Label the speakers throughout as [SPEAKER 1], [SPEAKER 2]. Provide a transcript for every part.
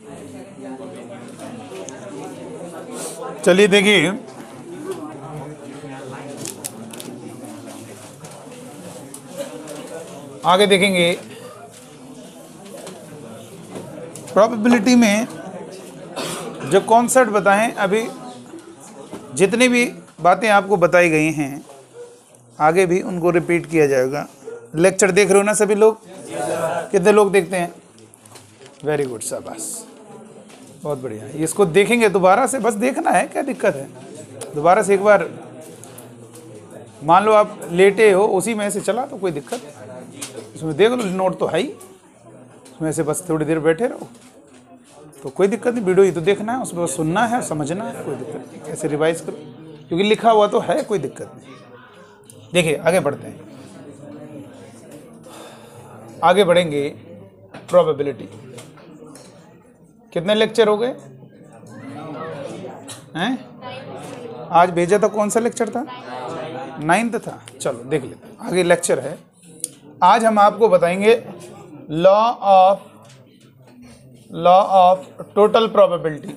[SPEAKER 1] चलिए देखिए, आगे देखेंगे प्रोबेबिलिटी में जो कॉन्सेप्ट बताएं, अभी जितनी भी बातें आपको बताई गई हैं आगे भी उनको रिपीट किया जाएगा। लेक्चर देख रहे हो ना सभी लोग? कितने लोग देखते हैं? वेरी गुड, शाबाश, बहुत बढ़िया। इसको देखेंगे दोबारा से, बस देखना है, क्या दिक्कत है? दोबारा से एक बार, मान लो आप लेटे हो उसी में से चला तो कोई दिक्कत है, उसमें देख लो, नोट तो है ही, उसमें से बस थोड़ी देर बैठे रहो तो कोई दिक्कत नहीं। वीडियो ही तो देखना है, उसमें बस सुनना है, समझना है, कोई दिक्कत नहीं। कैसे रिवाइज करो, क्योंकि लिखा हुआ तो है, कोई दिक्कत नहीं। देखिए आगे बढ़ते हैं, आगे बढ़ेंगे। प्रोबेबिलिटी कितने लेक्चर हो गए हैं? आज भेजा था, कौन सा लेक्चर था? 9th था। चलो देख लेते हैं, आगे लेक्चर है। आज हम आपको बताएंगे लॉ ऑफ टोटल प्रोबेबिलिटी।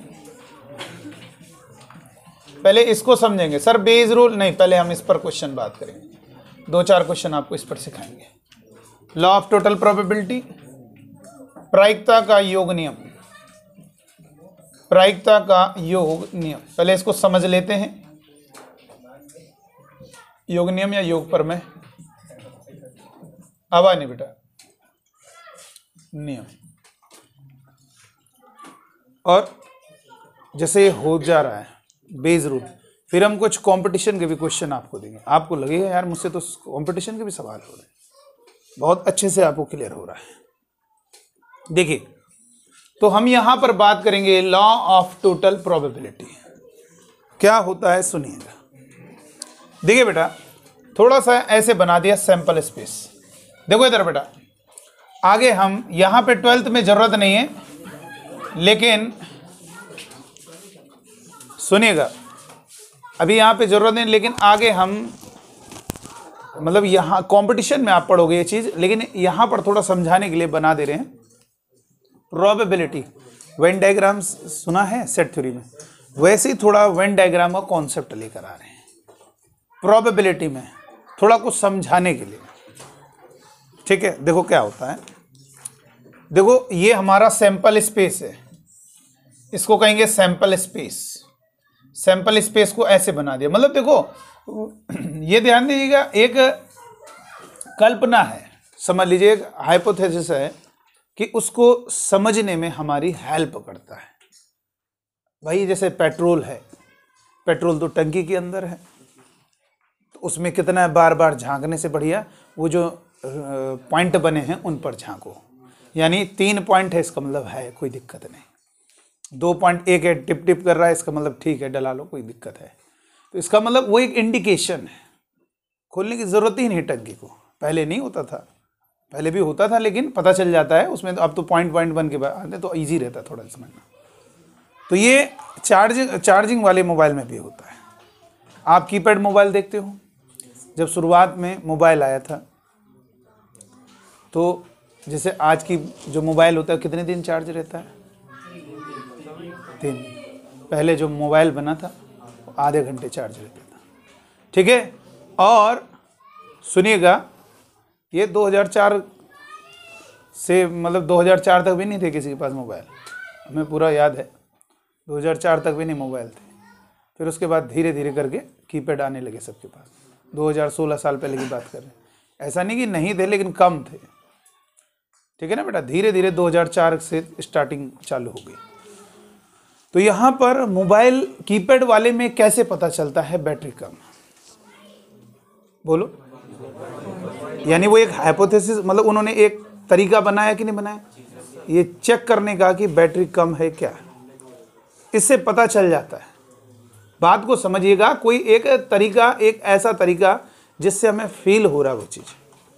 [SPEAKER 1] पहले इसको समझेंगे। सर बेस रूल नहीं, पहले हम इस पर क्वेश्चन बात करेंगे, 2-4 क्वेश्चन आपको इस पर सिखाएंगे। लॉ ऑफ टोटल प्रोबेबिलिटी, प्रायिकता का योग नियम, प्रायिकता का योग नियम, पहले इसको समझ लेते हैं। योग नियम या योग पर में आवाज नहीं बेटा, नियम। और जैसे ये हो जा रहा है बेस रूल, फिर हम कुछ कंपटीशन के भी क्वेश्चन आपको देंगे। आपको लगेगा यार मुझसे तो कंपटीशन के भी सवाल हो रहे हैं, बहुत अच्छे से आपको क्लियर हो रहा है। देखिए, तो हम यहां पर बात करेंगे लॉ ऑफ टोटल प्रोबेबिलिटी। क्या होता है सुनिएगा। देखिए बेटा, थोड़ा सा ऐसे बना दिया सैंपल स्पेस। देखो इधर बेटा, आगे हम यहां पे 12th में जरूरत नहीं है, लेकिन सुनिएगा, अभी यहां पे जरूरत नहीं, लेकिन आगे हम, मतलब यहां कंपटीशन में आप पढ़ोगे ये चीज, लेकिन यहां पर थोड़ा समझाने के लिए बना दे रहे हैं। प्रोबेबिलिटी, वेन डायग्राम सुना है सेट थ्योरी में, वैसे ही थोड़ा वेन डायग्राम का कॉन्सेप्ट लेकर आ रहे हैं प्रोबेबिलिटी में, थोड़ा कुछ समझाने के लिए। ठीक है, देखो क्या होता है। देखो ये हमारा सैंपल स्पेस है, इसको कहेंगे सैंपल स्पेस। सैंपल स्पेस को ऐसे बना दिया, मतलब देखो ये ध्यान दीजिएगा, एक कल्पना है, समझ लीजिए एक हाइपोथेसिस है कि उसको समझने में हमारी हेल्प करता है। भाई जैसे पेट्रोल है, पेट्रोल तो टंकी के अंदर है, तो उसमें कितना है, बार बार झांकने से बढ़िया वो जो पॉइंट बने हैं उन पर झांको। यानी 3 पॉइंट है, इसका मतलब है कोई दिक्कत नहीं। 2 पॉइंट, एक है टिप टिप कर रहा है, इसका मतलब ठीक है डला लो, कोई दिक्कत है। तो इसका मतलब वो एक इंडिकेशन है, खोलने की जरूरत ही नहीं टंकी को। पहले नहीं होता था, पहले भी होता था, लेकिन पता चल जाता है उसमें। तो अब तो पॉइंट बन के आते तो ईजी रहता है थोड़ा समझना। तो ये चार्जिंग वाले मोबाइल में भी होता है। आप कीपैड मोबाइल देखते हो, जब शुरुआत में मोबाइल आया था, तो जैसे आज की जो मोबाइल होता है कितने दिन चार्ज रहता है? 3। पहले जो मोबाइल बना था वो आधे घंटे चार्ज रहता था। ठीक है, और सुनिएगा, ये 2004 से, मतलब 2004 तक भी नहीं थे किसी के पास मोबाइल, हमें पूरा याद है। 2004 तक भी नहीं मोबाइल थे। फिर उसके बाद धीरे धीरे करके कीपैड आने लगे सबके पास। 2016 साल पहले की बात कर रहे हैं। ऐसा नहीं कि नहीं थे, लेकिन कम थे। ठीक है ना बेटा, धीरे धीरे 2004 से स्टार्टिंग चालू हो गई। तो यहाँ पर मोबाइल कीपैड वाले में कैसे पता चलता है बैटरी कम? बोलो। यानी वो एक हाइपोथेसिस, मतलब उन्होंने एक तरीका बनाया कि नहीं बनाया, ये चेक करने का कि बैटरी कम है क्या। इससे पता चल जाता है। बात को समझिएगा, कोई एक तरीका, एक ऐसा तरीका जिससे हमें फील हो रहा है वो चीज।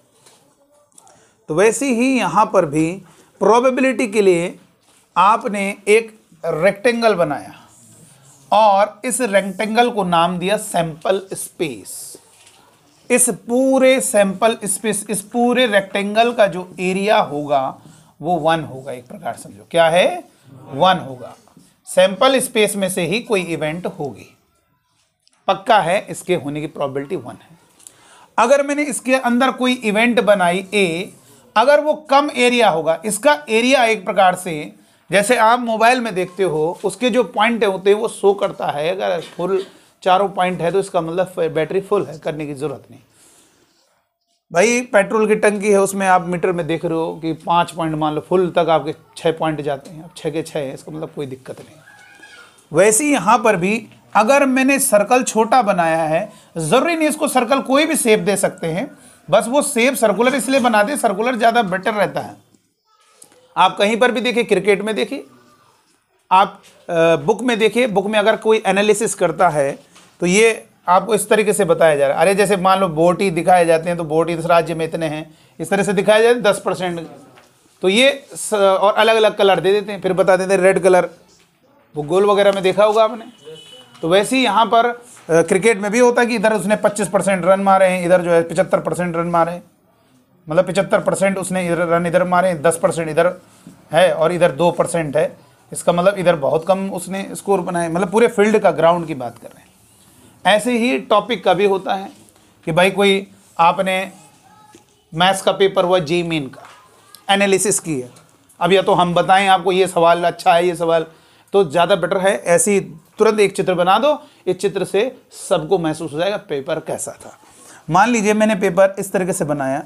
[SPEAKER 1] तो वैसे ही यहां पर भी प्रोबेबिलिटी के लिए आपने एक रेक्टेंगल बनाया और इस रेक्टेंगल को नाम दिया सैंपल स्पेस। इस पूरे सैंपल स्पेस, इस पूरे रेक्टेंगल का जो एरिया होगा वो 1 होगा। एक प्रकार समझो क्या है, 1 होगा। सैंपल स्पेस में से ही कोई इवेंट होगी, पक्का है, इसके होने की प्रोबेबिलिटी 1 है। अगर मैंने इसके अंदर कोई इवेंट बनाई ए, अगर वो कम एरिया होगा, इसका एरिया एक प्रकार से जैसे आप मोबाइल में देखते हो, उसके जो पॉइंट होते हैं वो शो करता है। अगर फुल चारों पॉइंट है तो इसका मतलब बैटरी फुल है, करने की जरूरत नहीं। भाई पेट्रोल की टंकी है, उसमें आप मीटर में देख रहे हो कि 5 पॉइंट मान लो फुल तक आपके 6 पॉइंट जाते हैं, अब 6 के 6 है, इसका मतलब कोई दिक्कत नहीं। वैसे ही यहाँ पर भी अगर मैंने सर्कल छोटा बनाया है, जरूरी नहीं इसको सर्कल कोई भी शेप दे सकते हैं, बस वो शेप सर्कुलर इसलिए बनाते हैं, सर्कुलर ज़्यादा बेटर रहता है। आप कहीं पर भी देखिए, क्रिकेट में देखिए, आप बुक में देखिए, बुक में अगर कोई एनालिसिस करता है तो ये आपको इस तरीके से बताया जा रहा है। अरे जैसे मान लो बोटी दिखाए जाते हैं तो बोटी इस राज्य में इतने हैं, इस तरह से दिखाया जाए 10%, तो ये और अलग अलग कलर दे देते हैं, फिर बता देते हैं रेड कलर, वो गोल वगैरह में देखा होगा आपने। तो वैसे ही यहाँ पर क्रिकेट में भी होता है कि इधर उसने 25% रन मारे हैं, इधर जो है 75% रन मारे हैं, मतलब 75% उसने इधर रन इधर मारे, 10% इधर है और इधर 2% है, इसका मतलब इधर बहुत कम उसने स्कोर बनाए, मतलब पूरे फील्ड का, ग्राउंड की बात कर रहे हैं। ऐसे ही टॉपिक का भी होता है कि भाई कोई आपने मैथ्स का पेपर हुआ, जी मीन का एनालिसिस की है, अब या तो हम बताएं आपको ये सवाल अच्छा है, ये सवाल तो ज़्यादा बेटर है, ऐसी तुरंत एक चित्र बना दो, इस चित्र से सबको महसूस हो जाएगा पेपर कैसा था। मान लीजिए मैंने पेपर इस तरीके से बनाया,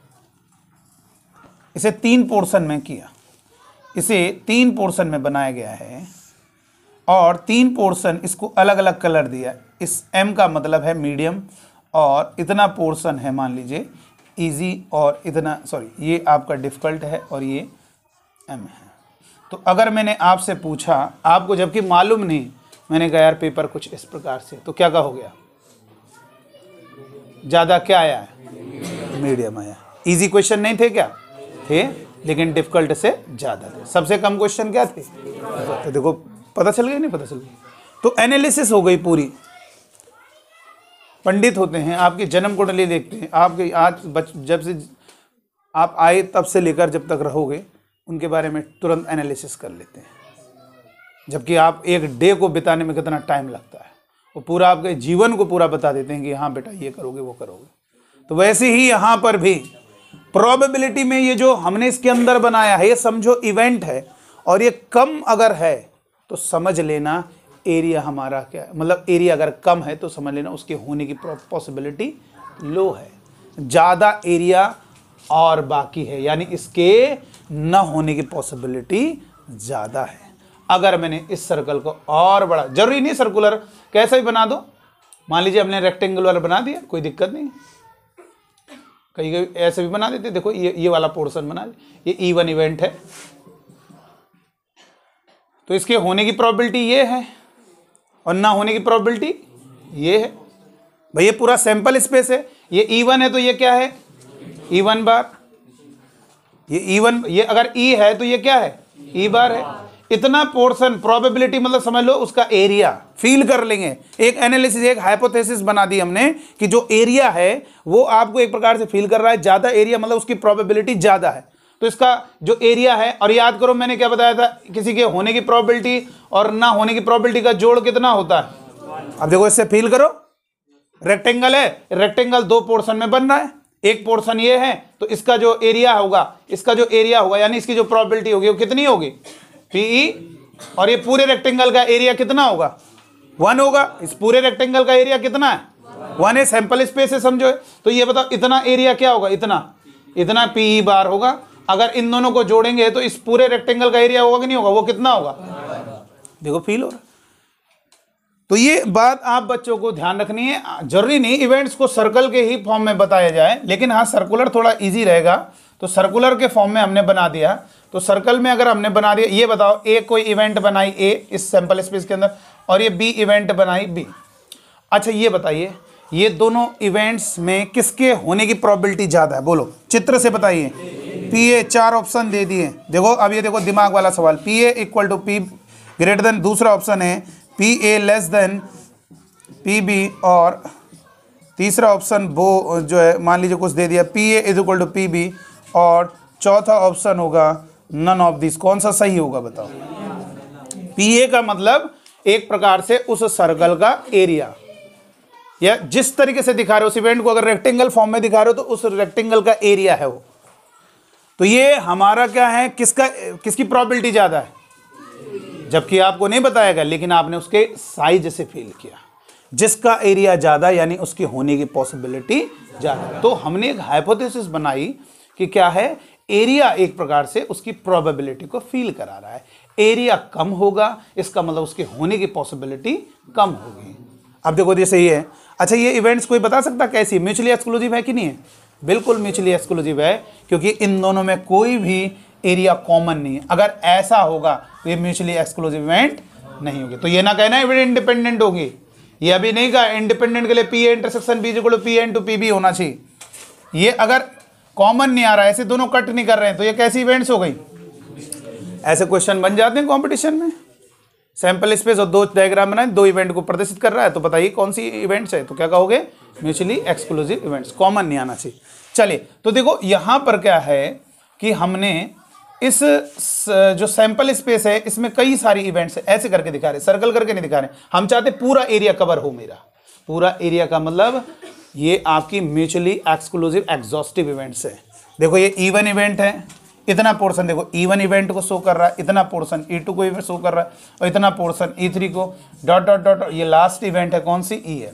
[SPEAKER 1] इसे 3 पोर्शन में किया, इसे 3 पोर्शन में बनाया गया है और 3 पोर्शन इसको अलग अलग कलर दिया। इस M का मतलब है मीडियम और इतना पोर्शन है मान लीजिए इजी, और इतना सॉरी ये आपका डिफ़िकल्ट है और ये M है। तो अगर मैंने आपसे पूछा, आपको जबकि मालूम नहीं, मैंने कहा यार पेपर कुछ इस प्रकार से, तो क्या कहोगे आप? ज़्यादा क्या आया है? मीडियम आया। इजी क्वेश्चन नहीं थे क्या? थे, लेकिन डिफ़िकल्ट से ज़्यादा थे। सबसे कम क्वेश्चन क्या थे? तो देखो पता चल गया, नहीं पता चल गया। तो एनालिसिस हो गई पूरी। पंडित होते हैं, आपकी जन्म कुंडली देखते हैं, आपके आज जब से आप आए तब से लेकर जब तक रहोगे उनके बारे में तुरंत एनालिसिस कर लेते हैं, जबकि आप एक डे को बिताने में कितना टाइम लगता है, वो पूरा आपके जीवन को पूरा बता देते हैं कि हाँ बेटा ये करोगे वो करोगे। तो वैसे ही यहाँ पर भी प्रोबेबिलिटी में ये जो हमने इसके अंदर बनाया है, ये समझो इवेंट है और ये कम अगर है तो समझ लेना एरिया हमारा क्या है, मतलब एरिया अगर कम है तो समझ लेना उसके होने की पॉसिबिलिटी लो है। ज़्यादा एरिया और बाकी है, यानी इसके न होने की पॉसिबिलिटी ज़्यादा है। अगर मैंने इस सर्कल को और बड़ा, जरूरी नहीं सर्कुलर, कैसा भी बना दो, मान लीजिए हमने रेक्टेंगुलर बना दिया, कोई दिक्कत नहीं, कहीं कहीं ऐसे भी बना देते। देखो ये वाला पोर्शन बना, ये इवन इवेंट है, तो इसके होने की प्रोबेबिलिटी ये है और ना होने की प्रोबेबिलिटी ये है। भाई ये पूरा सैंपल स्पेस है, ये E1 है तो ये क्या है? E1 बार। ये E1, ये अगर E है तो ये क्या है? E बार है। इतना पोर्शन प्रोबेबिलिटी मतलब समझ लो उसका एरिया फील कर लेंगे। एक एनालिसिस, एक हाइपोथेसिस बना दी हमने कि जो एरिया है वो आपको एक प्रकार से फील कर रहा है, ज़्यादा एरिया मतलब उसकी प्रोबेबिलिटी ज़्यादा है, तो इसका जो एरिया है। और याद करो मैंने क्या बताया था, किसी के होने की प्रोबेबिलिटी और ना होने की प्रोबेबिलिटी का जोड़ कितना होता है? अब देखो इससे फील करो, रेक्टेंगल है, रेक्टेंगल 2 पोर्शन में बन रहा है, एक पोर्शन ये है तो इसका जो एरिया होगा, इसका जो एरिया होगा यानी इसकी जो प्रोबेबिलिटी होगी वो कितनी होगी? PE। और ये पूरे रेक्टेंगल का एरिया कितना होगा? 1 होगा। इस पूरे रेक्टेंगल का एरिया कितना है? 1 है, सैंपल स्पेस है समझो। तो ये बताओ इतना एरिया क्या होगा? इतना PE बार होगा। अगर इन दोनों को जोड़ेंगे तो इस पूरे रेक्टेंगल का एरिया होगा कि नहीं होगा? वो कितना होगा? देखो फील हो रहा है। तो ये बात आप बच्चों को ध्यान रखनी है। जरूरी नहीं इवेंट्स को सर्कल के ही फॉर्म में बताया जाए, लेकिन हाँ सर्कुलर थोड़ा इजी रहेगा, तो सर्कुलर के फॉर्म में हमने बना दिया। तो सर्कल में अगर हमने बना दिया, ये बताओ ए कोई इवेंट बनाई ए इस सैंपल स्पेस के अंदर और ये बी इवेंट बनाई बी। अच्छा ये बताइए ये दोनों इवेंट्स में किसके होने की प्रोबेबिलिटी ज़्यादा है? बोलो चित्र से बताइए। PA 4 ऑप्शन दे दिए। देखो अब ये देखो दिमाग वाला सवाल, PA equal to P greater than, दूसरा ऑप्शन है PA लेस देन PB, और तीसरा ऑप्शन वो जो है मान लीजिए कुछ दे दिया PA is equal to PB, और चौथा ऑप्शन होगा नन ऑफ दिस। कौन सा सही होगा बताओ? पीए का मतलब एक प्रकार से उस सर्कल का एरिया, या जिस तरीके से दिखा रहे हो उस इवेंट को, अगर रेक्टेंगल फॉर्म में दिखा रहे हो तो उस रेक्टेंगल का एरिया है वो। तो ये हमारा क्या है, किसकी प्रोबेबिलिटी ज्यादा है, जबकि आपको नहीं बताएगा लेकिन आपने उसके साइज से फील किया, जिसका एरिया ज्यादा यानी उसकी होने की पॉसिबिलिटी ज्यादा। तो हमने एक हाइपोथेसिस बनाई कि क्या है, एरिया एक प्रकार से उसकी प्रोबेबिलिटी को फील करा रहा है। एरिया कम होगा इसका मतलब उसके होने की पॉसिबिलिटी कम होगी। अब देखो जैसे ये है, अच्छा ये इवेंट्स कोई बता सकता कैसी, म्यूचुअली एक्सक्लूसिव है कि नहीं है? बिल्कुल म्यूचुअली एक्सक्लूसिव है, क्योंकि इन दोनों में कोई भी एरिया कॉमन नहीं है। अगर ऐसा होगा तो ये म्यूचुअली एक्सक्लूसिव इवेंट नहीं होगी। तो ये ना कहना इवेंट इंडिपेंडेंट होगी, ये अभी नहीं कहा इंडिपेंडेंट के लिए P A intersection B equal to P A into P B होना चाहिए। ये अगर कॉमन नहीं आ रहा है, ऐसे दोनों कट नहीं कर रहे हैं, तो ये कैसी इवेंट्स हो गई? ऐसे क्वेश्चन बन जाते हैं कंपटीशन में। सैंपल स्पेस और दो डायग्राम बनाए, दो इवेंट को प्रदर्शित कर रहा है, तो बताइए कौन सी इवेंट्स है? तो क्या कहोगे? म्यूचुअली एक्सक्लूसिव इवेंट्स, कॉमन नहीं आना चाहिए। चलिए तो देखो यहां पर क्या है कि हमने इस जो सैंपल स्पेस है इसमें कई सारी इवेंट्स है, ऐसे करके दिखा रहे, सर्कल करके नहीं दिखा रहे। हम चाहते पूरा एरिया कवर हो मेरा, पूरा एरिया का मतलब ये आपकी म्यूचुअली एक्सक्लूसिव एग्जॉस्टिव इवेंट्स है। देखो ये E1 इवेंट है, इतना पोर्शन देखो E1 इवेंट को शो कर रहा है, इतना पोर्शन E2 को शो कर रहा है, और इतना पोर्शन E3 को, डॉट डॉट डॉट। ये लास्ट इवेंट है कौन सी? EN।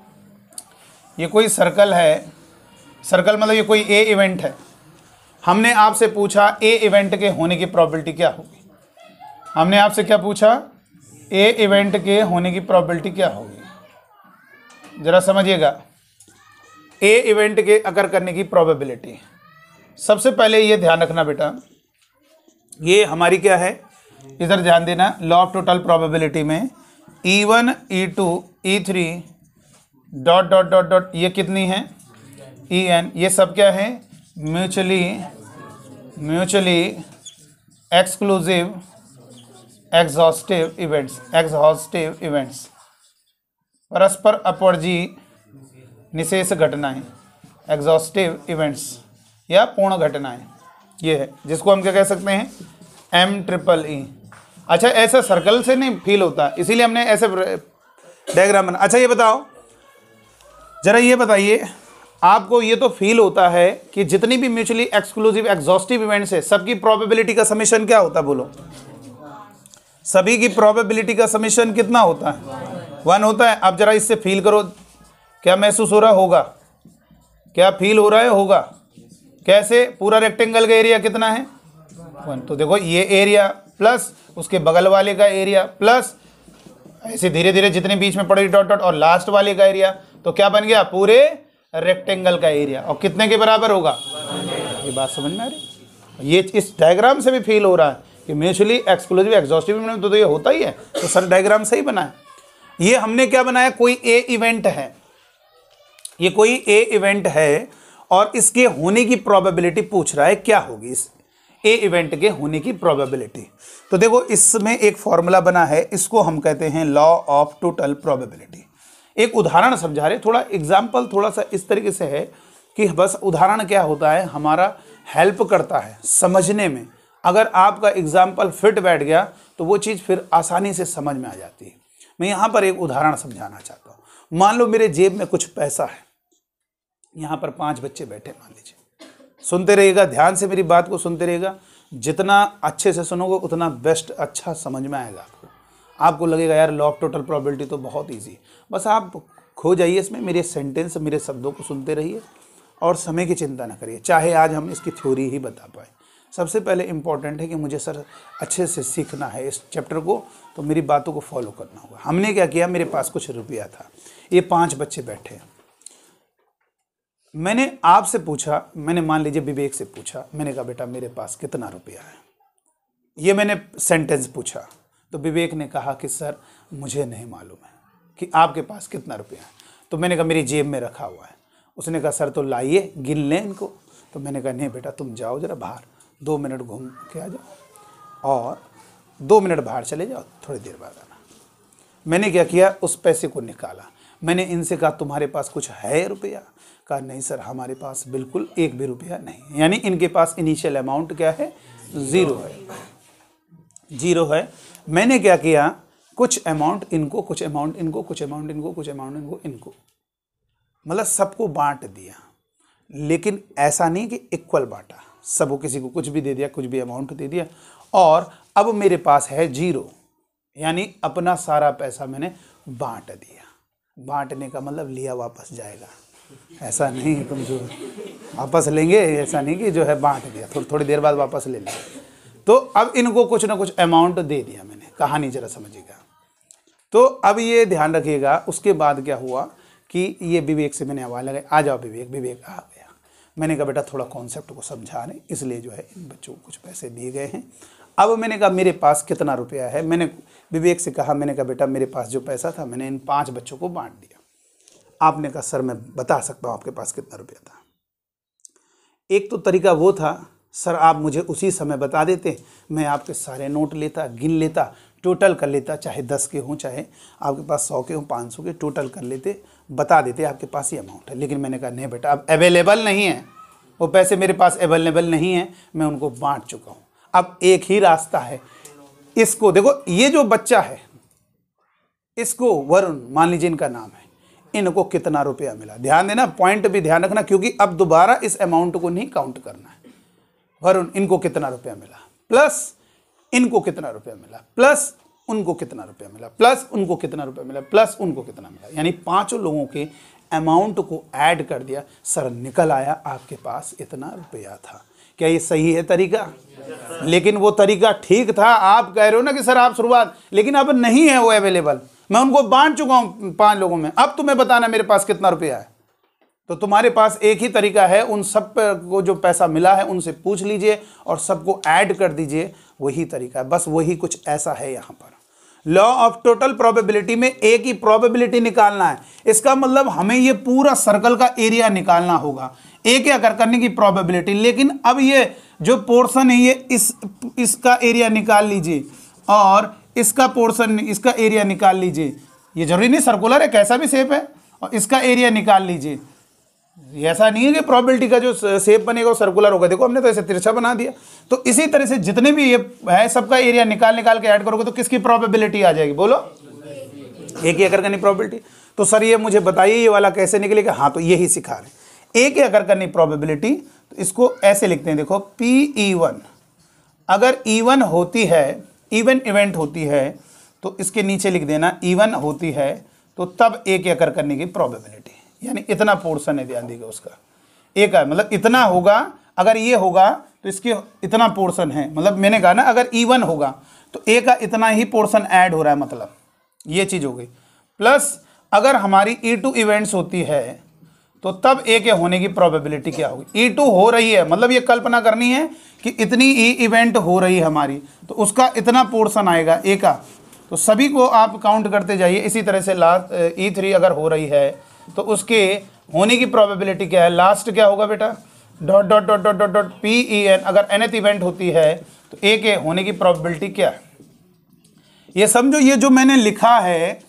[SPEAKER 1] ये कोई सर्कल है, सर्कल मतलब ये कोई ए इवेंट है। हमने आपसे पूछा ए इवेंट के होने की प्रोबेबिलिटी क्या होगी? हमने आपसे क्या पूछा? ए इवेंट के होने की प्रोबेबिलिटी क्या होगी? जरा समझिएगा, ए इवेंट के अकर करने की प्रोबेबिलिटी। सबसे पहले ये ध्यान रखना बेटा, ये हमारी क्या है, इधर ध्यान देना, लॉ ऑफ टोटल प्रोबेबिलिटी में E1 E2 E3 dot dot dot dot ये कितनी है? EN। ये सब क्या है? म्यूचुअली एक्सक्लूसिव एग्जॉस्टिव इवेंट्स, परस्पर अपवर्जी निशेष घटनाएं, एग्जॉस्टिव इवेंट्स या पूर्ण घटनाएं, ये है जिसको हम क्या कह सकते हैं? MEEE। अच्छा ऐसा सर्कल से नहीं फील होता, इसीलिए हमने ऐसे डायग्राम बना। अच्छा ये बताओ जरा, ये बताइए आपको ये तो फील होता है कि जितनी भी म्यूचुअली एक्सक्लूसिव एग्जॉस्टिव इवेंट्स है सबकी प्रोबेबिलिटी का समेशन क्या होता है? बोलो, सभी की प्रोबेबिलिटी का समेशन कितना होता है? 1 होता है। अब जरा इससे फील करो, क्या महसूस हो रहा होगा? क्या फील हो रहा है? होगा। कैसे? पूरा रेक्टेंगल का एरिया कितना है? 1। तो देखो ये एरिया प्लस उसके बगल वाले का एरिया प्लस ऐसे धीरे धीरे जितने बीच में पड़ेगी डॉट डॉट और लास्ट वाले का एरिया, तो क्या बन गया? पूरे रेक्टेंगल का एरिया। और कितने के बराबर होगा? ये बात समझ में आ रही? ये इस डायग्राम से भी फील हो रहा है कि म्यूचुअली एक्सक्लूसिव एग्जॉस्टिव में तो ये होता ही है। तो सर डायग्राम सही बना है। ये हमने क्या बनाया? कोई ए इवेंट है, ये कोई ए इवेंट है और इसके होने की प्रोबेबिलिटी पूछ रहा है क्या होगी इस ए इवेंट के होने की प्रोबेबिलिटी। तो देखो इसमें एक फॉर्मूला बना है, इसको हम कहते हैं लॉ ऑफ टोटल प्रोबेबिलिटी। एक उदाहरण समझा रहे, थोड़ा एग्जाम्पल थोड़ा सा इस तरीके से है कि बस उदाहरण क्या होता है, हमारा हेल्प करता है समझने में। अगर आपका एग्जाम्पल फिट बैठ गया तो वो चीज़ फिर आसानी से समझ में आ जाती है। मैं यहाँ पर एक उदाहरण समझाना चाहता हूँ। मान लो मेरे जेब में कुछ पैसा है, यहाँ पर 5 बच्चे बैठे मान लीजिए। सुनते रहिएगा, ध्यान से मेरी बात को सुनते रहिएगा। जितना अच्छे से सुनोगे उतना बेस्ट अच्छा समझ में आएगा आपको। आपको लगेगा यार लॉ ऑफ टोटल प्रोबेबिलिटी तो बहुत ईजी। बस आप खो जाइए इसमें, मेरे सेंटेंस मेरे शब्दों को सुनते रहिए और समय की चिंता ना करिए, चाहे आज हम इसकी थ्योरी ही बता पाए। सबसे पहले इम्पॉर्टेंट है कि मुझे सर अच्छे से सीखना है इस चैप्टर को, तो मेरी बातों को फॉलो करना होगा। हमने क्या किया, मेरे पास कुछ रुपया था, ये 5 बच्चे बैठे हैं। मैंने आपसे पूछा, मैंने मान लीजिए विवेक से पूछा, मैंने कहा बेटा मेरे पास कितना रुपया है, ये मैंने सेंटेंस पूछा। तो विवेक ने कहा कि सर मुझे नहीं मालूम है कि आपके पास कितना रुपया है। तो मैंने कहा मेरी जेब में रखा हुआ है। उसने कहा सर तो लाइए गिन लें इनको। तो मैंने कहा नहीं बेटा तुम जाओ जरा बाहर 2 मिनट घूम के आ जाओ और 2 मिनट बाहर चले जाओ, थोड़ी देर बाद आना। मैंने क्या किया, उस पैसे को निकाला। मैंने इनसे कहा तुम्हारे पास कुछ है रुपया? कहा नहीं सर हमारे पास बिल्कुल 1 भी रुपया नहीं। यानी इनके पास इनिशियल अमाउंट क्या है, 0 है। जीरो है। मैंने क्या किया, कुछ अमाउंट इनको, कुछ अमाउंट इनको, कुछ अमाउंट इनको, कुछ अमाउंट इनको, मतलब सबको बांट दिया। लेकिन ऐसा नहीं कि इक्वल बांटा, सबको किसी को कुछ भी दे दिया, कुछ भी अमाउंट दे दिया। और अब मेरे पास है जीरो, यानी अपना सारा पैसा मैंने बांट दिया। बांटने का मतलब लिया वापस जाएगा, ऐसा नहीं तुम जो वापस लेंगे, ऐसा नहीं कि जो है बांट दिया थोड़ी देर बाद वापस ले लेंगे। तो अब इनको कुछ ना कुछ अमाउंट दे दिया मैंने, कहानी जरा समझिएगा। तो अब ये ध्यान रखिएगा, उसके बाद क्या हुआ कि ये विवेक से मैंने आवाज़ लगाई, आ जाओ विवेक। विवेक आ गया। मैंने कहा बेटा थोड़ा कॉन्सेप्ट को समझा रहे, इसलिए जो है इन बच्चों को कुछ पैसे दिए गए हैं। अब मैंने कहा मेरे पास कितना रुपया है, मैंने विवेक से कहा, मैंने कहा बेटा मेरे पास जो पैसा था मैंने इन 5 बच्चों को बांट दिया। आपने कहा सर मैं बता सकता हूँ आपके पास कितना रुपया था। एक तो तरीका वो था, सर आप मुझे उसी समय बता देते, मैं आपके सारे नोट लेता, गिन लेता, टोटल कर लेता, चाहे 10 के हों, चाहे आपके पास 100 के हों, 500 के, टोटल कर लेते, बता देते आपके पास ये अमाउंट है। लेकिन मैंने कहा नहीं बेटा, अब अवेलेबल नहीं है वो पैसे, मेरे पास अवेलेबल नहीं है, मैं उनको बांट चुका हूँ। अब एक ही रास्ता है, इसको देखो, ये जो बच्चा है इसको वरुण मान लीजिए इनका नाम है, इनको कितना रुपया मिला, ध्यान देना, पॉइंट भी ध्यान रखना, क्योंकि अब दोबारा इस अमाउंट को नहीं काउंट करना है। वरुण इनको कितना रुपया मिला, प्लस इनको कितना रुपया मिला, प्लस उनको कितना रुपया मिला, प्लस उनको कितना रुपया मिला, प्लस उनको कितना मिला, यानी 5 लोगों के अमाउंट को ऐड कर दिया। सर निकल आया आपके पास इतना रुपया था। क्या ये सही है तरीका? लेकिन वो तरीका ठीक था, आप कह रहे हो ना कि सर आप शुरुआत, लेकिन अब नहीं है वो अवेलेबल, मैं उनको बांट चुका हूं 5 लोगों में, अब तुम्हें बताना मेरे पास कितना रुपया है। तो तुम्हारे पास एक ही तरीका है, उन सब को जो पैसा मिला है उनसे पूछ लीजिए और सबको ऐड कर दीजिए, वही तरीका है। बस वही कुछ ऐसा है यहाँ पर। लॉ ऑफ टोटल प्रोबेबिलिटी में एक ही प्रोबेबिलिटी निकालना है, इसका मतलब हमें ये पूरा सर्कल का एरिया निकालना होगा, एक अगर करने की प्रोबेबिलिटी। लेकिन अब ये जो पोर्शन है ये इसका एरिया निकाल लीजिए और इसका पोर्शन, इसका एरिया निकाल लीजिए। ये जरूरी नहीं सर्कुलर है, कैसा भी शेप है, और इसका एरिया निकाल लीजिए। ऐसा नहीं है कि प्रोबेबिलिटी का जो शेप बनेगा वो सर्कुलर होगा, देखो हमने तो ऐसे तिरछा बना दिया। तो इसी तरह से जितने भी ये है सबका एरिया निकाल के ऐड करोगे तो किसकी प्रोबेबिलिटी आ जाएगी, बोलो? एक ही अगर करनी प्रोबेबिलिटी। तो सर ये मुझे बताइए ये वाला कैसे निकलेगा? हाँ तो यही सिखा रहे, एक ही अगर करनी प्रोबेबिलिटी, तो इसको ऐसे लिखते हैं, देखो P(E1) अगर E1 होती है, इवन इवेंट होती है, तो इसके नीचे लिख देना E1 होती है, तो तब एक अकर करने की प्रोबेबिलिटी, यानी इतना पोर्शन है, ध्यान दीजिएगा उसका एक है, मतलब इतना होगा। अगर ये होगा तो इसके इतना पोर्शन है, मतलब मैंने कहा ना अगर E1 होगा तो ए का इतना ही पोर्शन ऐड हो रहा है, मतलब ये चीज़ हो गई। प्लस अगर हमारी E2 इवेंट्स होती है तो तब ए के होने की प्रोबेबिलिटी क्या होगी? E2 हो रही है, मतलब ये कल्पना करनी है कि इतनी ई इवेंट हो रही है हमारी, तो उसका इतना पोर्शन आएगा ए का। तो सभी को आप काउंट करते जाइए। इसी तरह से लास्ट E3 अगर हो रही है तो उसके होने की प्रोबेबिलिटी क्या है? लास्ट क्या होगा बेटा? Dot dot dot dot dot dot PEN अगर nth इवेंट होती है तो ए के होने की प्रोबेबिलिटी क्या है? ये समझो, ये जो मैंने लिखा है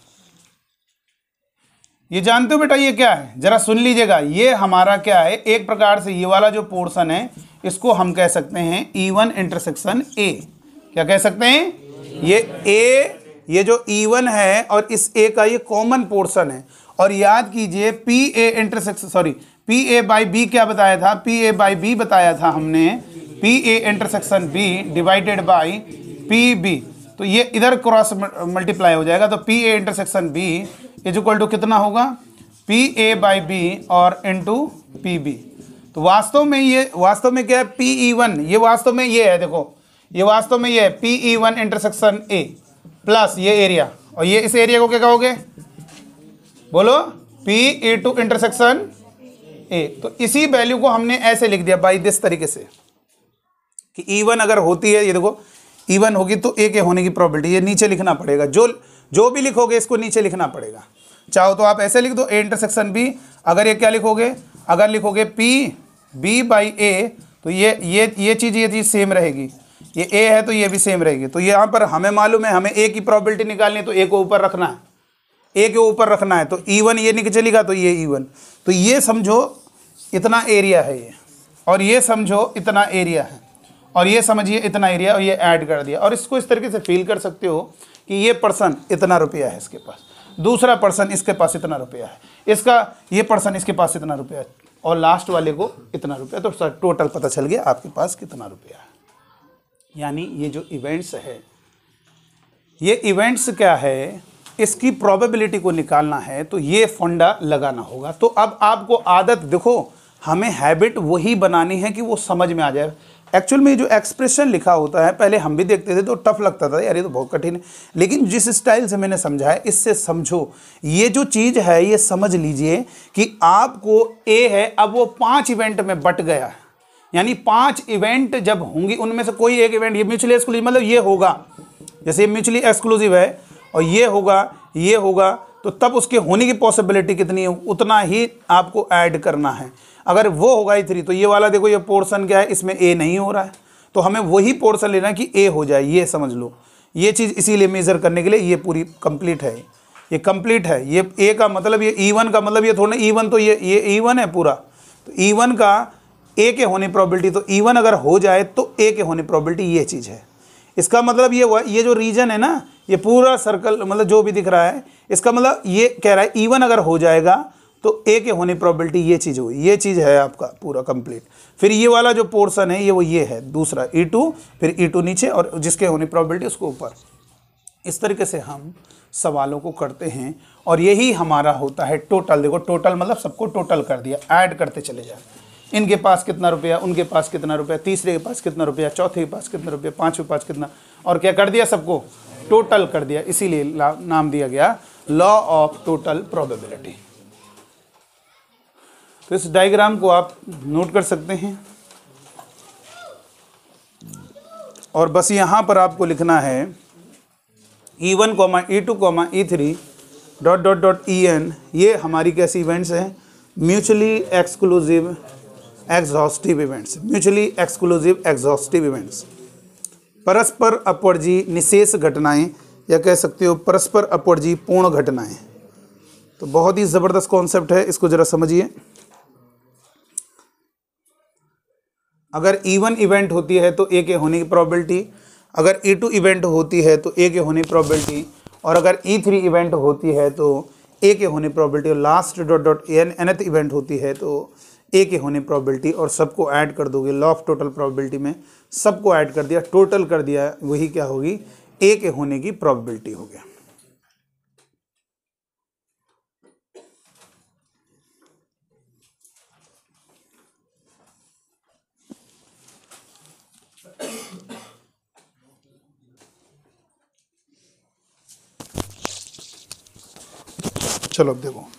[SPEAKER 1] ये जानते हो बेटा ये क्या है? जरा सुन लीजिएगा, ये हमारा क्या है, एक प्रकार से ये वाला जो पोर्शन है इसको हम कह सकते हैं E1 इंटरसेक्शन A। क्या कह सकते हैं? ये A, ये जो E1 है और इस A का ये कॉमन पोर्शन है। और याद कीजिए PA intersection, sorry PA by B क्या बताया था? PA बाई B बताया था हमने, PA intersection B divided by PB। तो ये इधर क्रॉस मल्टीप्लाई हो जाएगा, तो PA intersection B is equal to कितना होगा? PA बाई B और इंटू PB। तो वास्तव में क्या है? PE1, ये वास्तव में ये है, देखो ये वास्तव में ये है PE1 इंटरसेक्शन A प्लस ये एरिया, और ये इस एरिया को क्या कहोगे? बोलो, PE2 इंटरसेक्शन A। तो इसी वैल्यू को हमने ऐसे लिख दिया बाई दिस तरीके से कि E1 अगर होती है, ये देखो E1 होगी तो A के होने की प्रोबेबिलिटी, ये नीचे लिखना पड़ेगा, जो भी लिखोगे इसको नीचे लिखना पड़ेगा। चाहो तो आप ऐसे लिख दो A इंटरसेक्शन B। अगर ये क्या लिखोगे? अगर लिखोगे PB बाई A तो ये चीज़ सेम रहेगी, ये A है तो ये भी सेम रहेगी। तो यहाँ पर हमें मालूम है हमें A की प्रोबेबिलिटी निकालनी है, तो A को ऊपर रखना है, A के ऊपर रखना है। तो E1 ये नीचे चलेगा तो ये E1। तो ये समझो इतना एरिया है ये, और ये समझो इतना एरिया है, और ये समझिए इतना एरिया और ये ऐड कर दिया, और इसको इस तरीके से फील कर सकते हो कि ये पर्सन इतना रुपया है इसके पास, दूसरा पर्सन इसके पास इतना रुपया है, इसका ये पर्सन इसके पास इतना रुपया है, और लास्ट वाले को इतना रुपया, तो सर टोटल पता चल गया आपके पास कितना रुपया है। यानी ये जो इवेंट्स है, ये इवेंट्स क्या है, इसकी प्रोबेबिलिटी को निकालना है तो ये फंडा लगाना होगा। तो अब आपको आदत, देखो हमें हैबिट वही बनानी है कि वो समझ में आ जाए। एक्चुअल में जो एक्सप्रेशन लिखा होता है, पहले हम भी देखते थे तो टफ लगता था, यार ये तो बहुत कठिन है, लेकिन जिस स्टाइल से मैंने समझा है इससे समझो। ये जो चीज़ है ये समझ लीजिए कि आपको ए है, अब वो 5 इवेंट में बट गया, यानी 5 इवेंट जब होंगी उनमें से कोई एक इवेंट, ये म्यूचुअली एक्सक्लूसिव मतलब ये होगा, जैसे ये म्यूचुअली एक्सक्लूसिव है और ये होगा, तो तब उसके होने की पॉसिबिलिटी कितनी है, उतना ही आपको ऐड करना है। अगर वो होगा ही 3, तो ये वाला देखो, ये पोर्शन क्या है, इसमें ए नहीं हो रहा है, तो हमें वही पोर्शन लेना है कि ए हो जाए, ये समझ लो। ये चीज़ इसीलिए मेज़र करने के लिए ये पूरी कंप्लीट है, ये कंप्लीट है। ये ए का मतलब, ये इवन का मतलब ये थोड़ा इवन, तो ये इवन है पूरा, तो इवन का ए के होने प्रोबेबिलिटी, तो इवन अगर हो जाए तो ए के होने प्रोबेबिलिटी, ये चीज़ है। इसका मतलब ये हुआ, ये जो रीजन है ना, ये पूरा सर्कल मतलब जो भी दिख रहा है, इसका मतलब ये कह रहा है इवन अगर हो जाएगा तो ए के होने प्रोबेबिलिटी, ये चीज़ हुई, ये चीज़ है आपका पूरा कंप्लीट। फिर ये वाला जो पोर्शन है ये है दूसरा E2, फिर E2 नीचे और जिसके होने प्रोबेबिलिटी उसको ऊपर। इस तरीके से हम सवालों को करते हैं और यही हमारा होता है टोटल। देखो टोटल मतलब सबको टोटल कर दिया, ऐड करते चले जाए, इनके पास कितना रुपया, उनके पास कितना रुपया, तीसरे के पास कितना रुपया, चौथे के पास कितना रुपया, पाँचवें के पास कितना, और क्या कर दिया, सबको टोटल कर दिया। इसीलिए नाम दिया गया लॉ ऑफ टोटल प्रोबेबिलिटी। तो इस डायग्राम को आप नोट कर सकते हैं और बस यहाँ पर आपको लिखना है E1, E2, E3 ... En, ये हमारी कैसी इवेंट्स हैं, mutually exclusive exhaustive events, mutually exclusive exhaustive events, परस्पर अपवर्जी निशेष घटनाएं, या कह सकते हो परस्पर अपवर्जी पूर्ण घटनाएं। तो बहुत ही ज़बरदस्त कॉन्सेप्ट है, इसको ज़रा समझिए। अगर E1 इवेंट होती है तो ए के होने की प्रोबेबिलिटी, अगर E2 इवेंट होती है तो ए के होने की प्रोबेबिलिटी, और अगर E3 इवेंट होती है तो ए के होने प्रोबेबिलिटी, और लास्ट ... nth इवेंट होती है तो ए के होने प्रोबेबिलिटी, और सबको ऐड कर दोगे लॉ ऑफ टोटल प्रोबेबिलिटी में, सबको ऐड कर दिया, टोटल कर दिया, वही क्या होगी, ए के होने की प्रोबेबिलिटी हो गया। चलो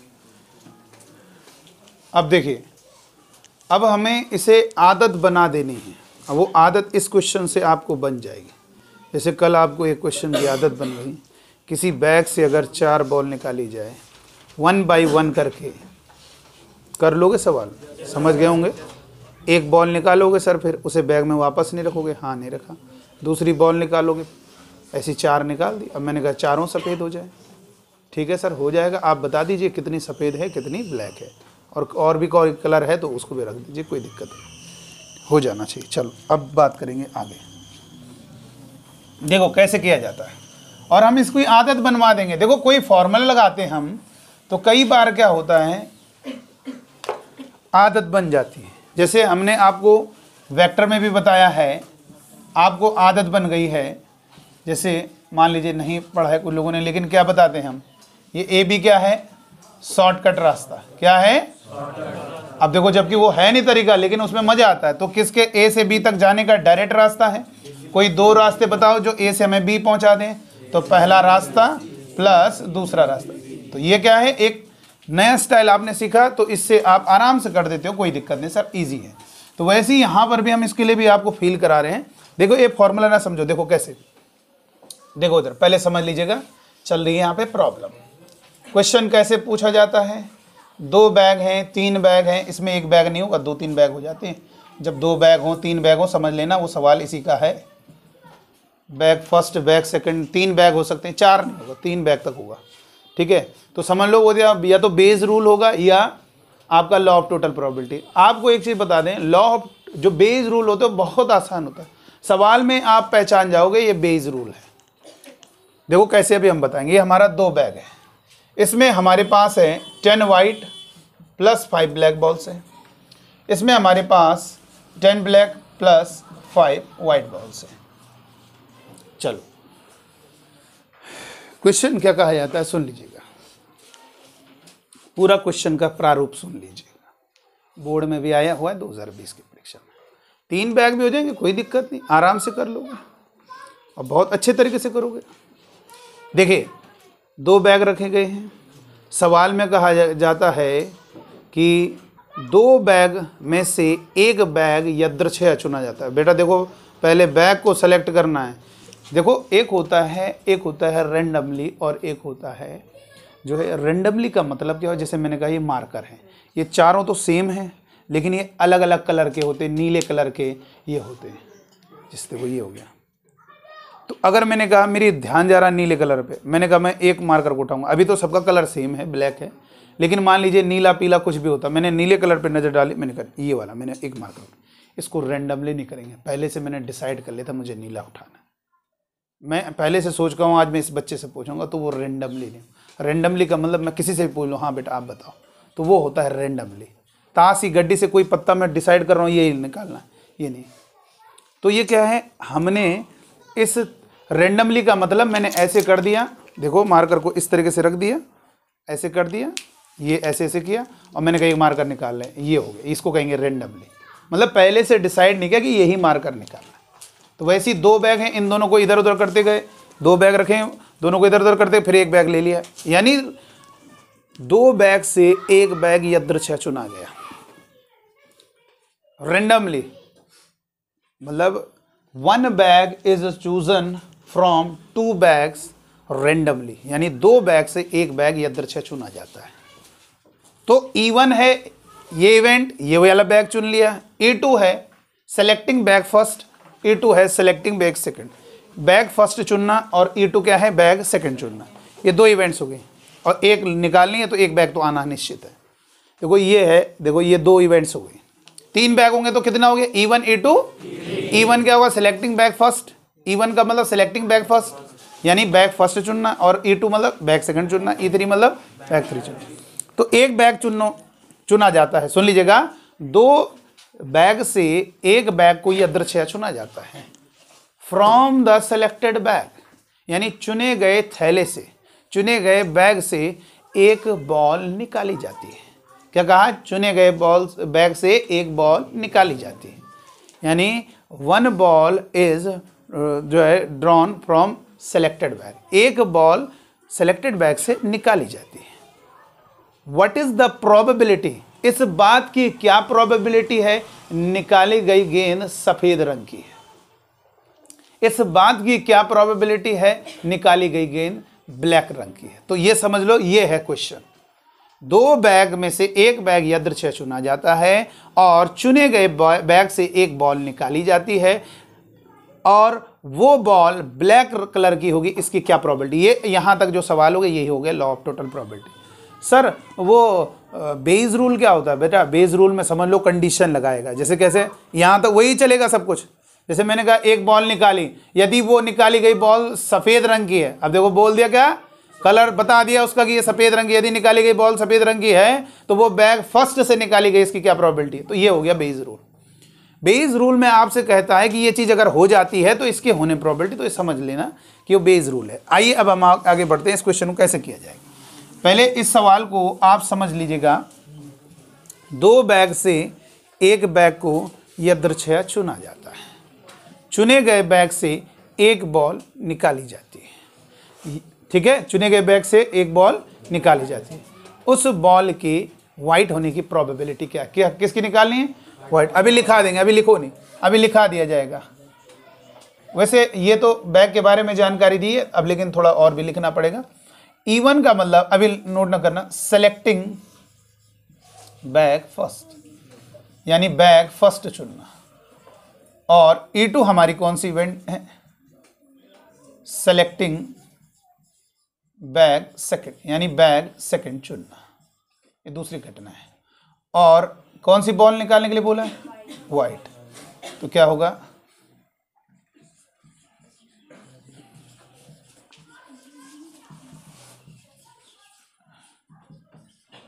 [SPEAKER 1] अब देखिए, अब हमें इसे आदत बना देनी है। अब वो आदत इस क्वेश्चन से आपको बन जाएगी। जैसे कल आपको एक क्वेश्चन की आदत बन गई, किसी बैग से अगर 4 बॉल निकाली जाए 1 by 1 करके, कर लोगे सवाल, समझ गए होंगे। एक बॉल निकालोगे सर, फिर उसे बैग में वापस नहीं रखोगे, हाँ नहीं रखा, दूसरी बॉल निकालोगे, ऐसी 4 निकाल दी। अब मैंने कहा चारों सफ़ेद हो जाए, ठीक है सर हो जाएगा, आप बता दीजिए कितनी सफ़ेद है कितनी ब्लैक है, और भी कोई कलर है तो उसको भी रख दीजिए, कोई दिक्कत नहीं, हो जाना चाहिए। चलो अब बात करेंगे आगे, देखो कैसे किया जाता है, और हम इसको आदत बनवा देंगे। देखो कोई फॉर्मूला लगाते हैं हम तो कई बार क्या होता है, आदत बन जाती है। जैसे हमने आपको वेक्टर में भी बताया है, आपको आदत बन गई है। जैसे मान लीजिए नहीं पढ़ा है कुछ लोगों ने, लेकिन क्या बताते हैं हम, ये ए बी क्या है, शॉर्टकट रास्ता, क्या है। अब देखो जबकि वो है नहीं तरीका, लेकिन उसमें मजा आता है। तो किसके ए से बी तक जाने का डायरेक्ट रास्ता है। कोई 2 रास्ते बताओ जो ए से हमें बी पहुंचा दें, तो पहला रास्ता प्लस दूसरा रास्ता। तो ये क्या है, एक नया स्टाइल आपने सीखा, तो इससे आप आराम से कर देते हो, कोई दिक्कत नहीं सर, ईजी है। तो वैसे ही यहाँ पर भी हम इसके लिए भी आपको फील करा रहे हैं। देखो ये फॉर्मूला ना समझो, देखो कैसे, देखो इधर पहले समझ लीजिएगा। चल रही है यहाँ पे प्रॉब्लम, क्वेश्चन कैसे पूछा जाता है। 2 बैग हैं, 3 बैग हैं, इसमें एक बैग नहीं होगा, 2-3 बैग हो जाते हैं। जब 2 बैग हो, 3 बैग हो, समझ लेना वो सवाल इसी का है। Bag first, bag second, 3 bag हो सकते हैं, 4 नहीं होगा, 3 बैग तक होगा, ठीक है। तो समझ लो वो या तो बेस रूल होगा या आपका लॉ ऑफ टोटल प्रोबेबिलिटी। आपको एक चीज़ बता दें, लॉ ऑफ जो बेस रूल होता है बहुत आसान होता है। सवाल में आप पहचान जाओगे ये बेइज रूल है। देखो कैसे अभी हम बताएंगे। ये हमारा 2 बैग है, इसमें हमारे पास है 10 वाइट प्लस 5 ब्लैक बॉल्स है। इसमें हमारे पास 10 ब्लैक प्लस 5 वाइट बॉल्स है। चलो क्वेश्चन क्या कहा जाता है सुन लीजिएगा, पूरा क्वेश्चन का प्रारूप सुन लीजिएगा। बोर्ड में भी आया हुआ है 2020 की परीक्षा में। 3 बैग भी हो जाएंगे, कोई दिक्कत नहीं, आराम से कर लोगे और बहुत अच्छे तरीके से करोगे। देखिए 2 बैग रखे गए हैं। सवाल में कहा जाता है कि 2 बैग में से एक बैग यादृच्छिक चुना जाता है। बेटा देखो पहले बैग को सेलेक्ट करना है। देखो एक होता है रेंडमली और एक होता है जो है रेंडमली का मतलब क्या है, जैसे मैंने कहा ये मार्कर है, ये चारों तो सेम हैं लेकिन ये अलग अलग कलर के होते हैं, नीले कलर के ये होते हैं। जिससे वो ये हो गया, तो अगर मैंने कहा मेरी ध्यान जा रहा है नीले कलर पे, मैंने कहा मैं एक मार्कर को उठाऊंगा। अभी तो सबका कलर सेम है, ब्लैक है, लेकिन मान लीजिए नीला पीला कुछ भी होता, मैंने नीले कलर पे नज़र डाली, मैंने कहा ये वाला मैंने एक मार्कर, इसको रेंडमली नहीं करेंगे। पहले से मैंने डिसाइड कर लिया था मुझे नीला उठाना है, मैं पहले से सोच कर हूँ आज मैं इस बच्चे से पूछूंगा, तो वो रेंडमली नहीं। रेंडमली का मतलब मैं किसी से भी पूछ लूँ, हाँ बेटा आप बताओ, तो वो होता है रेंडमली। ताश की गड्डी से कोई पत्ता मैं डिसाइड कर रहा हूँ ये निकालना है, ये नहीं। तो ये क्या है, हमने इस रेंडमली का मतलब मैंने ऐसे कर दिया, देखो मार्कर को इस तरीके से रख दिया, ऐसे कर दिया, ये ऐसे ऐसे किया और मैंने कहा एक मार्कर निकाल लें, ये हो गया, इसको कहेंगे रेंडमली। मतलब पहले से डिसाइड नहीं किया कि यही मार्कर निकालना है। तो वैसे ही 2 बैग हैं, इन दोनों को इधर उधर करते गए, 2 बैग रखे, दोनों को इधर उधर करते फिर एक बैग ले लिया, यानी 2 बैग से एक बैग यादृच्छिक चुना गया रेंडमली। मतलब 1 bag is chosen from 2 bags randomly, यानी 2 बैग से एक बैग यादृच्छिक चुना जाता है। तो E1 है ये इवेंट, ये वाला बैग चुन लिया। E2 है सेलेक्टिंग बैग फर्स्ट, E2 है selecting bag second. Bag first चुनना और E2 क्या है, बैग सेकंड चुनना। ये 2 इवेंट्स हो गए और एक निकालनी है, तो एक बैग तो आना निश्चित है। देखो ये है, देखो ये 2 इवेंट्स हो गए। 3 बैग होंगे तो कितना हो गया, E1 E2। E1 क्या होगा, सेलेक्टिंग बैग फर्स्ट, E1 का मतलब सेलेक्टिंग बैग फर्स्ट यानी बैग फर्स्ट चुनना, और E2 मतलब बैग सेकंड चुनना, E3 मतलब बैग 3 चुनना। तो एक बैग चुना जाता है, सुन लीजिएगा, 2 बैग से एक बैग को यादृच्छिक चुना जाता है फ्रॉम द सेलेक्टेड बैग, यानी चुने गए थैले से, चुने गए बैग से एक बॉल निकाली जाती है। क्या कहा, चुने गए बैग से एक बॉल निकाली जाती है, यानी 1 बॉल इज जो है ड्रॉन फ्रॉम सेलेक्टेड बैग, एक बॉल सेलेक्टेड बैग से निकाली जाती है। व्हाट इज द प्रोबेबिलिटी, इस बात की क्या प्रोबेबिलिटी है, निकाली गई गेंद सफेद रंग की है। इस बात की क्या प्रोबेबिलिटी है, निकाली गई गेंद ब्लैक रंग की है। तो ये समझ लो, ये है क्वेश्चन। 2 बैग में से एक बैग यादृच्छिक चुना जाता है और चुने गए बैग से एक बॉल निकाली जाती है और वो बॉल ब्लैक कलर की होगी, इसकी क्या प्रोबेबिलिटी। ये यहां तक जो सवाल हो गया यही हो गया law of total probability. Sir वो बेज रूल क्या होता है, बेटा बेज रूल में समझ लो कंडीशन लगाएगा। जैसे कैसे, यहां तक वही चलेगा सब कुछ। जैसे मैंने कहा एक बॉल निकाली, यदि वो निकाली गई बॉल सफेद रंग की है, अब देखो बोल दिया क्या, कलर बता दिया उसका कि ये सफेद रंग की, यदि निकाली गई बॉल सफेद रंग की है तो वो बैग फर्स्ट से निकाली गई, इसकी क्या प्रोबेबिलिटी है। तो ये हो गया बेज रूल। बेज रूल में आपसे कहता है कि ये चीज अगर हो जाती है तो इसके होने प्रोबेबिलिटी, तो ये समझ लेना कि वो बेज रूल है। आइए अब हम आगे बढ़ते हैं, इस क्वेश्चन को कैसे किया जाएगा। पहले इस सवाल को आप समझ लीजिएगा। 2 बैग से एक बैग को यादृच्छिक चुना जाता है, चुने गए बैग से एक बॉल निकाली जाती है, ठीक है। चुने गए बैग से एक बॉल निकाली जाती है, उस बॉल के वाइट होने की प्रोबेबिलिटी क्या क्या किसकी निकालनी है, वाइट। अभी लिखा देंगे, अभी लिखो नहीं, अभी लिखा दिया जाएगा। वैसे ये तो बैग के बारे में जानकारी दी है, अब लेकिन थोड़ा और भी लिखना पड़ेगा। E1 का मतलब अभी नोट ना करना, सेलेक्टिंग बैग फर्स्ट यानी बैग फर्स्ट चुनना, और E2 हमारी कौन सी इवेंट है, सेलेक्टिंग बैग सेकंड यानी बैग सेकंड चुनना, ये दूसरी घटना है। और कौन सी बॉल निकालने के लिए बोला है, वाइट। तो क्या होगा,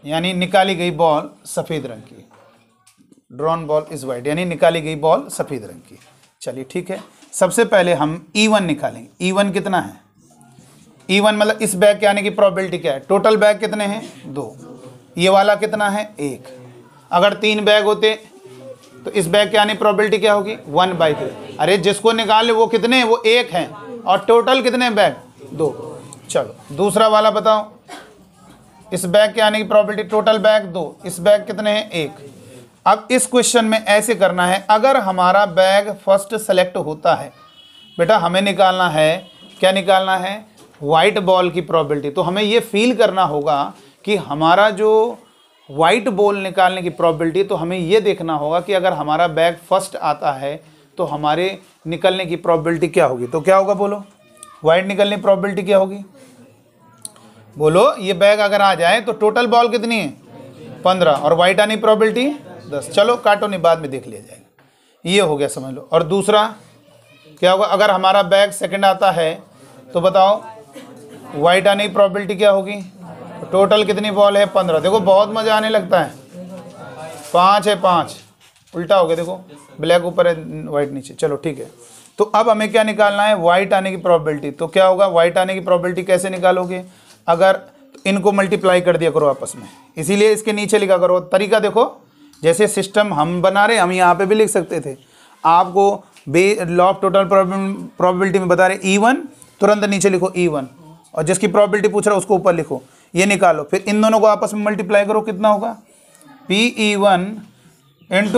[SPEAKER 1] यानी निकाली गई बॉल सफ़ेद रंग की, ड्रॉन बॉल इज वाइट, यानी निकाली गई बॉल सफ़ेद रंग की। चलिए ठीक है, सबसे पहले हम E1 निकालेंगे। E1 कितना है? E1 मतलब इस बैग के आने की प्रोबेबिलिटी क्या है? टोटल बैग कितने हैं? 2। ये वाला कितना है? 1। अगर 3 बैग होते तो इस बैग के आने की प्रोबेबिलिटी क्या होगी? 1/3। अरे जिसको निकाले वो कितने? वो 1 हैं। और टोटल कितने बैग? 2। चलो दूसरा वाला बताओ, इस बैग के आने की प्रोबेबिलिटी, टोटल बैग 2, इस बैग कितने हैं? 1। अब इस क्वेश्चन में ऐसे करना है, अगर हमारा बैग फर्स्ट सेलेक्ट होता है, बेटा हमें निकालना है, क्या निकालना है? वाइट बॉल की प्रोबेबिलिटी। तो हमें ये फील करना होगा कि हमारा जो वाइट बॉल निकालने की प्रोबेबिलिटी, तो हमें ये देखना होगा कि अगर हमारा बैग फर्स्ट आता है तो हमारे निकलने की प्रोबेबिलिटी क्या होगी। तो क्या होगा बोलो? वाइट निकलने की प्रोबेबिलिटी क्या होगी? बोलो, ये बैग अगर आ जाए तो टोटल बॉल कितनी है? 15, और वाइट आने की प्रोबेबिलिटी 10। चलो काटो नहीं, बाद में देख लिया जाएगा। ये हो गया, समझ लो। और दूसरा क्या होगा? अगर हमारा बैग सेकंड आता है तो बताओ वाइट आने की प्रोबेबिलिटी क्या होगी? टोटल कितनी बॉल है? 15। देखो बहुत मज़ा आने लगता है। 5 है, 5 उल्टा हो गया, देखो ब्लैक ऊपर है वाइट नीचे। चलो ठीक है, तो अब हमें क्या निकालना है? वाइट आने की प्रोबेबिलिटी। तो क्या होगा? वाइट आने की प्रोबेबिलिटी कैसे निकालोगे? अगर इनको मल्टीप्लाई कर दिया करो आपस में, इसीलिए इसके नीचे लिखा करो। तरीका देखो, जैसे सिस्टम हम बना रहे, हम यहाँ पे भी लिख सकते थे। आपको लॉ ऑफ टोटल प्रोबेबिलिटी में बता रहे E1, तुरंत नीचे लिखो E1, और जिसकी प्रोबेबिलिटी पूछ रहा है उसको ऊपर लिखो, ये निकालो। फिर इन दोनों को आपस में मल्टीप्लाई करो, कितना होगा? PE1 इंटू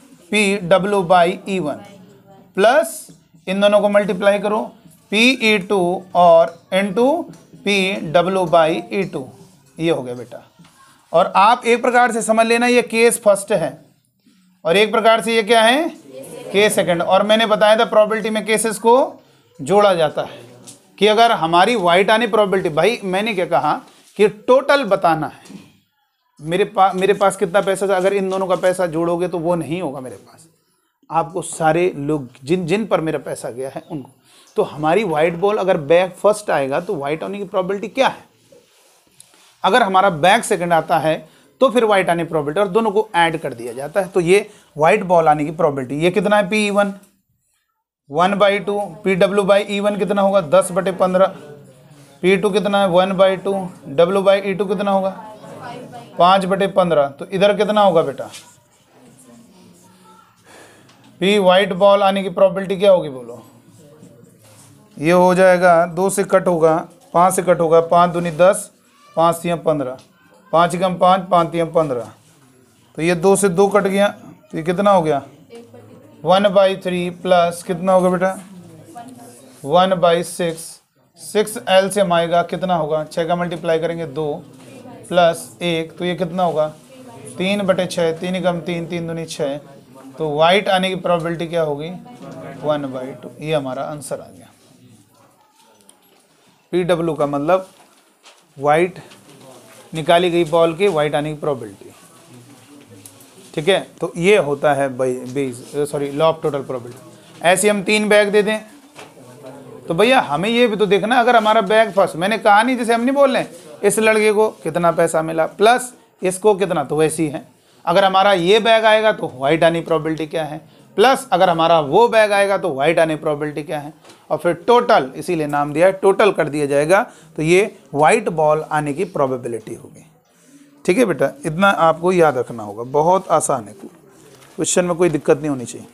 [SPEAKER 1] PW/E1 प्लस इन दोनों को मल्टीप्लाई करो PE2 और इंटू PW/E2। ये हो गया बेटा। और आप एक प्रकार से समझ लेना, ये केस फर्स्ट है और एक प्रकार से ये क्या है? Case second. और मैंने बताया था प्रोबेबिलिटी में केसेस को जोड़ा जाता है, कि अगर हमारी वाइट आने प्रोबेबिलिटी, भाई मैंने क्या कहा कि टोटल बताना है। मेरे पास कितना पैसा था, अगर इन दोनों का पैसा जोड़ोगे तो वो नहीं होगा मेरे पास। आपको सारे लोग जिन जिन पर मेरा पैसा गया है उनको, तो हमारी वाइट बॉल अगर बैग फर्स्ट आएगा तो वाइट आने की प्रोबेबिलिटी क्या है? अगर हमारा बैग सेकंड आता है तो फिर वाइट आने की प्रोबेबिलिटी, और दोनों को ऐड कर दिया जाता है। तो ये वाइट बॉल आने की प्रोबेबिलिटी, ये कितना है? PE1 1/2, PW/E1 कितना होगा? 10/15, P2 कितना है? 1/2, W/E2 कितना होगा? 5/15। तो इधर कितना होगा बेटा? P वाइट बॉल आने की प्रोबेबिलिटी क्या होगी बोलो? ये हो जाएगा 2 से कट होगा, 5 से कट होगा, 5 दूनी 10, 5 3 15, 5 कम 5, 5 3 15। तो ये 2 से 2 कट गया, तो ये कितना हो गया? 1/3 प्लस कितना होगा बेटा? 1/6। 6 LCM आएगा, कितना होगा? 6 का मल्टीप्लाई करेंगे 2 प्लस 1, तो ये कितना होगा? 3/6, 3 कम 3, 3 दूनी 6। तो वाइट आने की प्रोबेबिलिटी क्या होगी? 1/2। ये हमारा आंसर आ गया। PW का मतलब वाइट निकाली गई बॉल के वाइट आने की प्रोबेबिलिटी। ठीक है, तो ये होता है लॉ ऑफ टोटल प्रोबेबिलिटी। ऐसे हम 3 बैग दे दें तो भैया हमें ये भी तो देखना, अगर हमारा बैग फर्स्ट, मैंने कहा नहीं, जैसे हम नहीं बोल रहे इस लड़के को कितना पैसा मिला प्लस इसको कितना, तो वैसी है। अगर हमारा ये बैग आएगा तो वाइट आने की प्रोबेबिलिटी क्या है, प्लस अगर हमारा वो बैग आएगा तो वाइट आने की प्रोबेबिलिटी क्या है, और फिर टोटल, इसीलिए नाम दिया है, टोटल कर दिया जाएगा। तो ये वाइट बॉल आने की प्रोबेबिलिटी होगी। ठीक है बेटा, इतना आपको याद रखना होगा, बहुत आसान है, क्वेश्चन में कोई दिक्कत नहीं होनी चाहिए।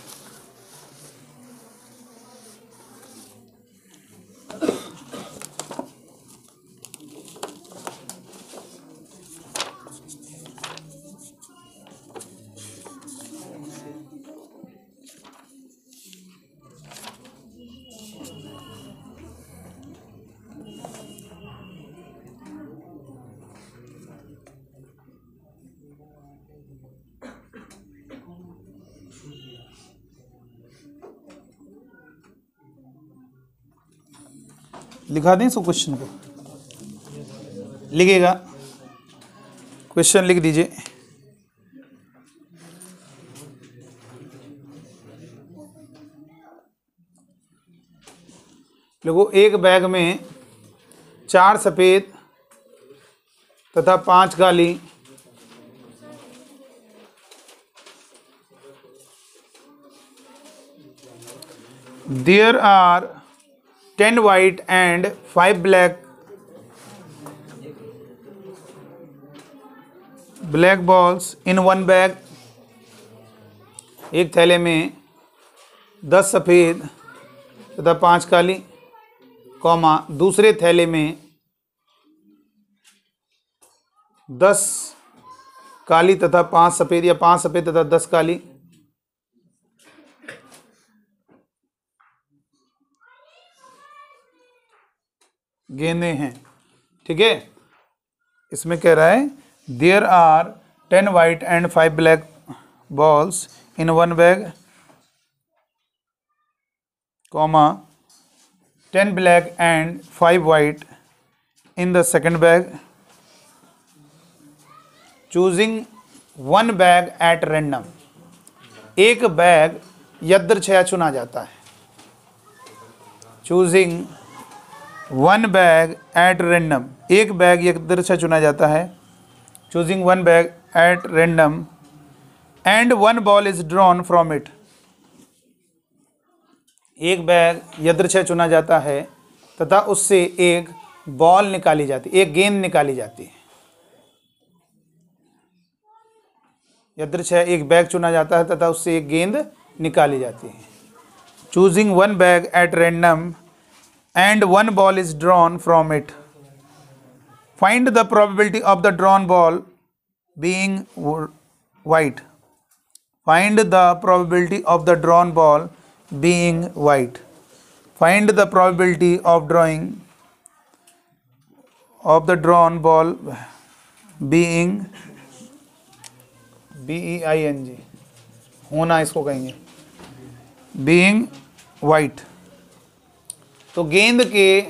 [SPEAKER 1] लिखा दें इसको, क्वेश्चन को लिखिएगा, क्वेश्चन लिख दीजिए। देखो एक बैग में 4 सफ़ेद तथा 5 काली। There are 10 white and 5 black balls in one bag। एक थैले में 10 सफ़ेद तथा 5 काली, कॉमा दूसरे थैले में 10 काली तथा 5 सफ़ेद या 5 सफ़ेद तथा 10 काली। गेंदे हैं। ठीक है, इसमें कह रहा है there are 10 white and 5 black balls in one bag, comma 10 black and 5 white in the second bag, choosing one bag at random. एक बैग यदृच्छया चुना जाता है। Choosing one bag at random, एक बैग यदृच्छया चुना जाता है। Choosing one bag at random and one ball is drawn from it. एक बैग यदृच्छया चुना जाता है तथा उससे एक बॉल निकाली जाती है, एक गेंद निकाली जाती है। यदृच्छया एक बैग चुना जाता है तथा उससे एक गेंद निकाली जाती है। Choosing one bag at random and one ball is drawn from it. Find the probability of the drawn ball being white. Find the probability of the drawn ball being white. Find the probability of the drawn ball being being होना इसको कहेंगे being white। तो गेंद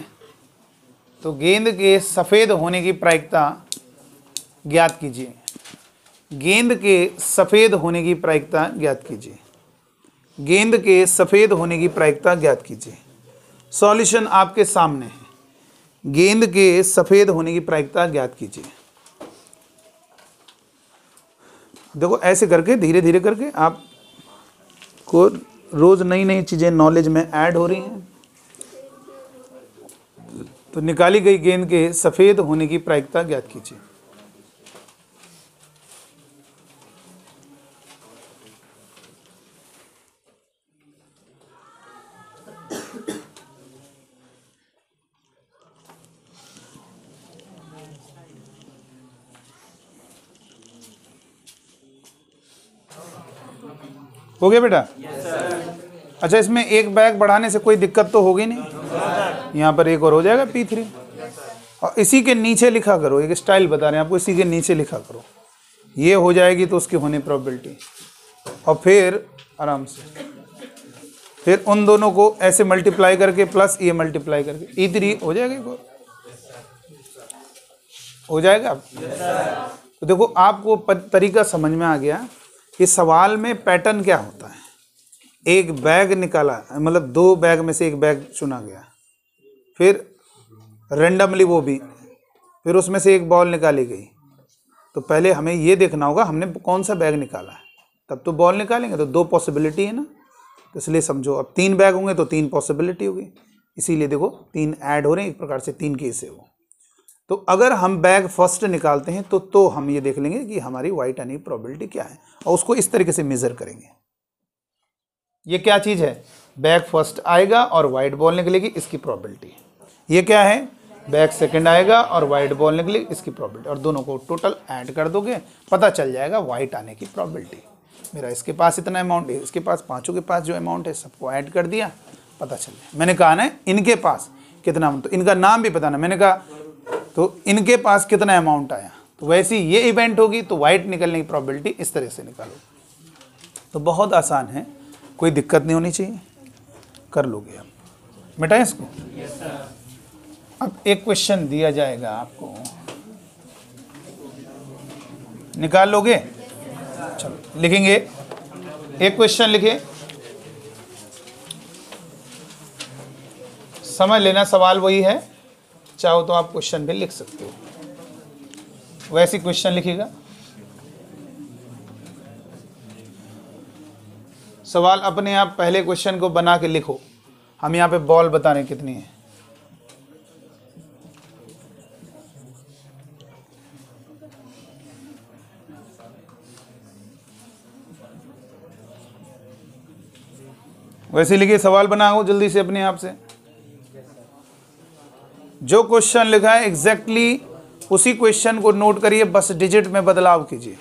[SPEAKER 1] के सफ़ेद होने की प्रायिकता ज्ञात कीजिए। गेंद के सफ़ेद होने की प्रायिकता ज्ञात कीजिए। गेंद के सफ़ेद होने की प्रायिकता ज्ञात कीजिए। सॉल्यूशन आपके सामने है। गेंद के सफ़ेद होने की प्रायिकता ज्ञात कीजिए। देखो ऐसे करके धीरे धीरे करके आपको रोज़ नई नई चीज़ें नॉलेज में ऐड हो रही हैं। तो निकाली गई गेंद के सफ़ेद होने की प्रायिकता ज्ञात कीजिए। हो गया बेटा? अच्छा, इसमें एक बैग बढ़ाने से कोई दिक्कत तो होगी नहीं। यहाँ पर एक और हो जाएगा P3। और इसी के नीचे लिखा करो, एक स्टाइल बता रहे हैं आपको, इसी के नीचे लिखा करो। ये हो जाएगी तो उसकी होने प्रोबेबिलिटी, और फिर आराम से फिर उन दोनों को ऐसे मल्टीप्लाई करके प्लस ये मल्टीप्लाई करके E3 हो जाएगा। एक और हो जाएगा। तो देखो आपको तरीका समझ में आ गया कि सवाल में पैटर्न क्या होता है। एक बैग निकाला, मतलब 2 बैग में से एक बैग चुना गया, फिर रेंडमली वो भी, फिर उसमें से एक बॉल निकाली गई। तो पहले हमें ये देखना होगा हमने कौन सा बैग निकाला है, तब तो बॉल निकालेंगे। तो 2 पॉसिबिलिटी है ना, तो इसलिए समझो अब 3 बैग होंगे तो 3 पॉसिबिलिटी होगी। इसीलिए देखो 3 ऐड हो रहे हैं, एक प्रकार से 3 केस है वो। तो अगर हम बैग फर्स्ट निकालते हैं तो हम ये देख लेंगे कि हमारी वाइट आने की प्रोबेबिलिटी क्या है, और उसको इस तरीके से मेजर करेंगे। ये क्या चीज़ है? बैग फर्स्ट आएगा और वाइट बॉल निकलेगी, इसकी प्रोबेबिलिटी। ये क्या है? बैग सेकंड आएगा और वाइट बॉल निकलेगी, इसकी प्रोबेबिलिटी। और दोनों को टोटल ऐड कर दोगे, पता चल जाएगा वाइट आने की प्रोबेबिलिटी। मेरा इसके पास इतना अमाउंट है, इसके पास, पाँचों के पास जो अमाउंट है सबको ऐड कर दिया, पता चल जाए। मैंने कहा ना इनके पास कितना, तो इनका नाम भी बताना। मैंने कहा तो इनके पास कितना अमाउंट आया, तो वैसे ये इवेंट होगी तो वाइट निकलने की प्रोबेबिलिटी इस तरह से निकालो। तो बहुत आसान है, कोई दिक्कत नहीं होनी चाहिए, कर लोगे आप। मिटाएं इसको। अब एक क्वेश्चन दिया जाएगा आपको, निकाल लोगे? चलो लिखेंगे, एक क्वेश्चन लिखे, समझ लेना। सवाल वही है, चाहो तो आप क्वेश्चन भी लिख सकते हो। वैसे क्वेश्चन लिखिएगा। सवाल अपने आप पहले क्वेश्चन को बना के लिखो। हम यहाँ पे बॉल बता रहे हैं कितनी है। वैसे लिखिए, सवाल बनाओ जल्दी से अपने आप से। जो क्वेश्चन लिखा है एग्जैक्टली उसी क्वेश्चन को नोट करिए, बस डिजिट में बदलाव कीजिए।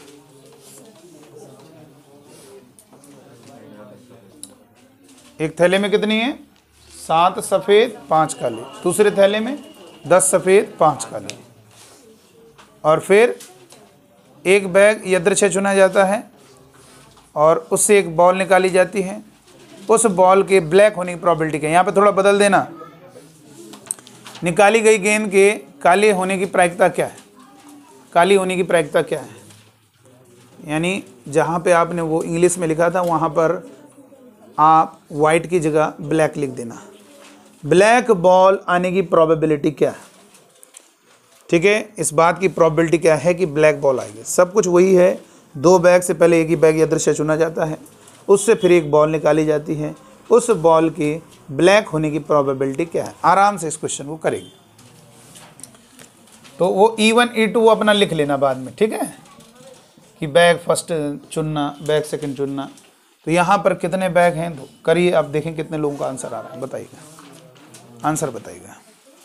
[SPEAKER 1] एक थैले में कितनी है? 7 सफ़ेद 5 काले। दूसरे थैले में 10 सफ़ेद 5 काले। और फिर एक बैग यदृच्छा चुना जाता है और उससे एक बॉल निकाली जाती है। उस बॉल के ब्लैक होने की प्रोबेबिलिटी क्या है? यहाँ पे थोड़ा बदल देना। निकाली गई गेंद के काले होने की प्रायिकता क्या है? काली होने की प्रायिकता क्या है? यानी जहाँ पे आपने वो इंग्लिश में लिखा था वहाँ पर आप वाइट की जगह ब्लैक लिख देना। ब्लैक बॉल आने की प्रोबेबिलिटी क्या है? ठीक है, इस बात की प्रोबेबिलिटी क्या है कि ब्लैक बॉल आएगी। सब कुछ वही है। 2 बैग से पहले एक ही बैग यदृच्छा चुना जाता है, उससे फिर एक बॉल निकाली जाती है। उस बॉल के ब्लैक होने की प्रोबेबिलिटी क्या है? आराम से इस क्वेश्चन को करेंगे। तो वो E1 E2 अपना लिख लेना बाद में, ठीक है, कि बैग फर्स्ट चुनना, बैग सेकंड चुनना। तो यहाँ पर कितने बैग हैं तो करिए, आप देखें कितने लोगों का आंसर आ रहा है। बताइएगा, आंसर बताइएगा।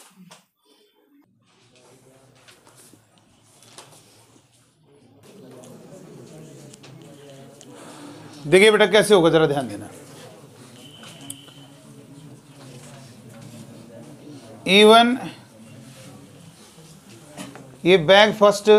[SPEAKER 1] देखिए बेटा कैसे होगा, जरा ध्यान देना। E1 ये बैग फर्स्ट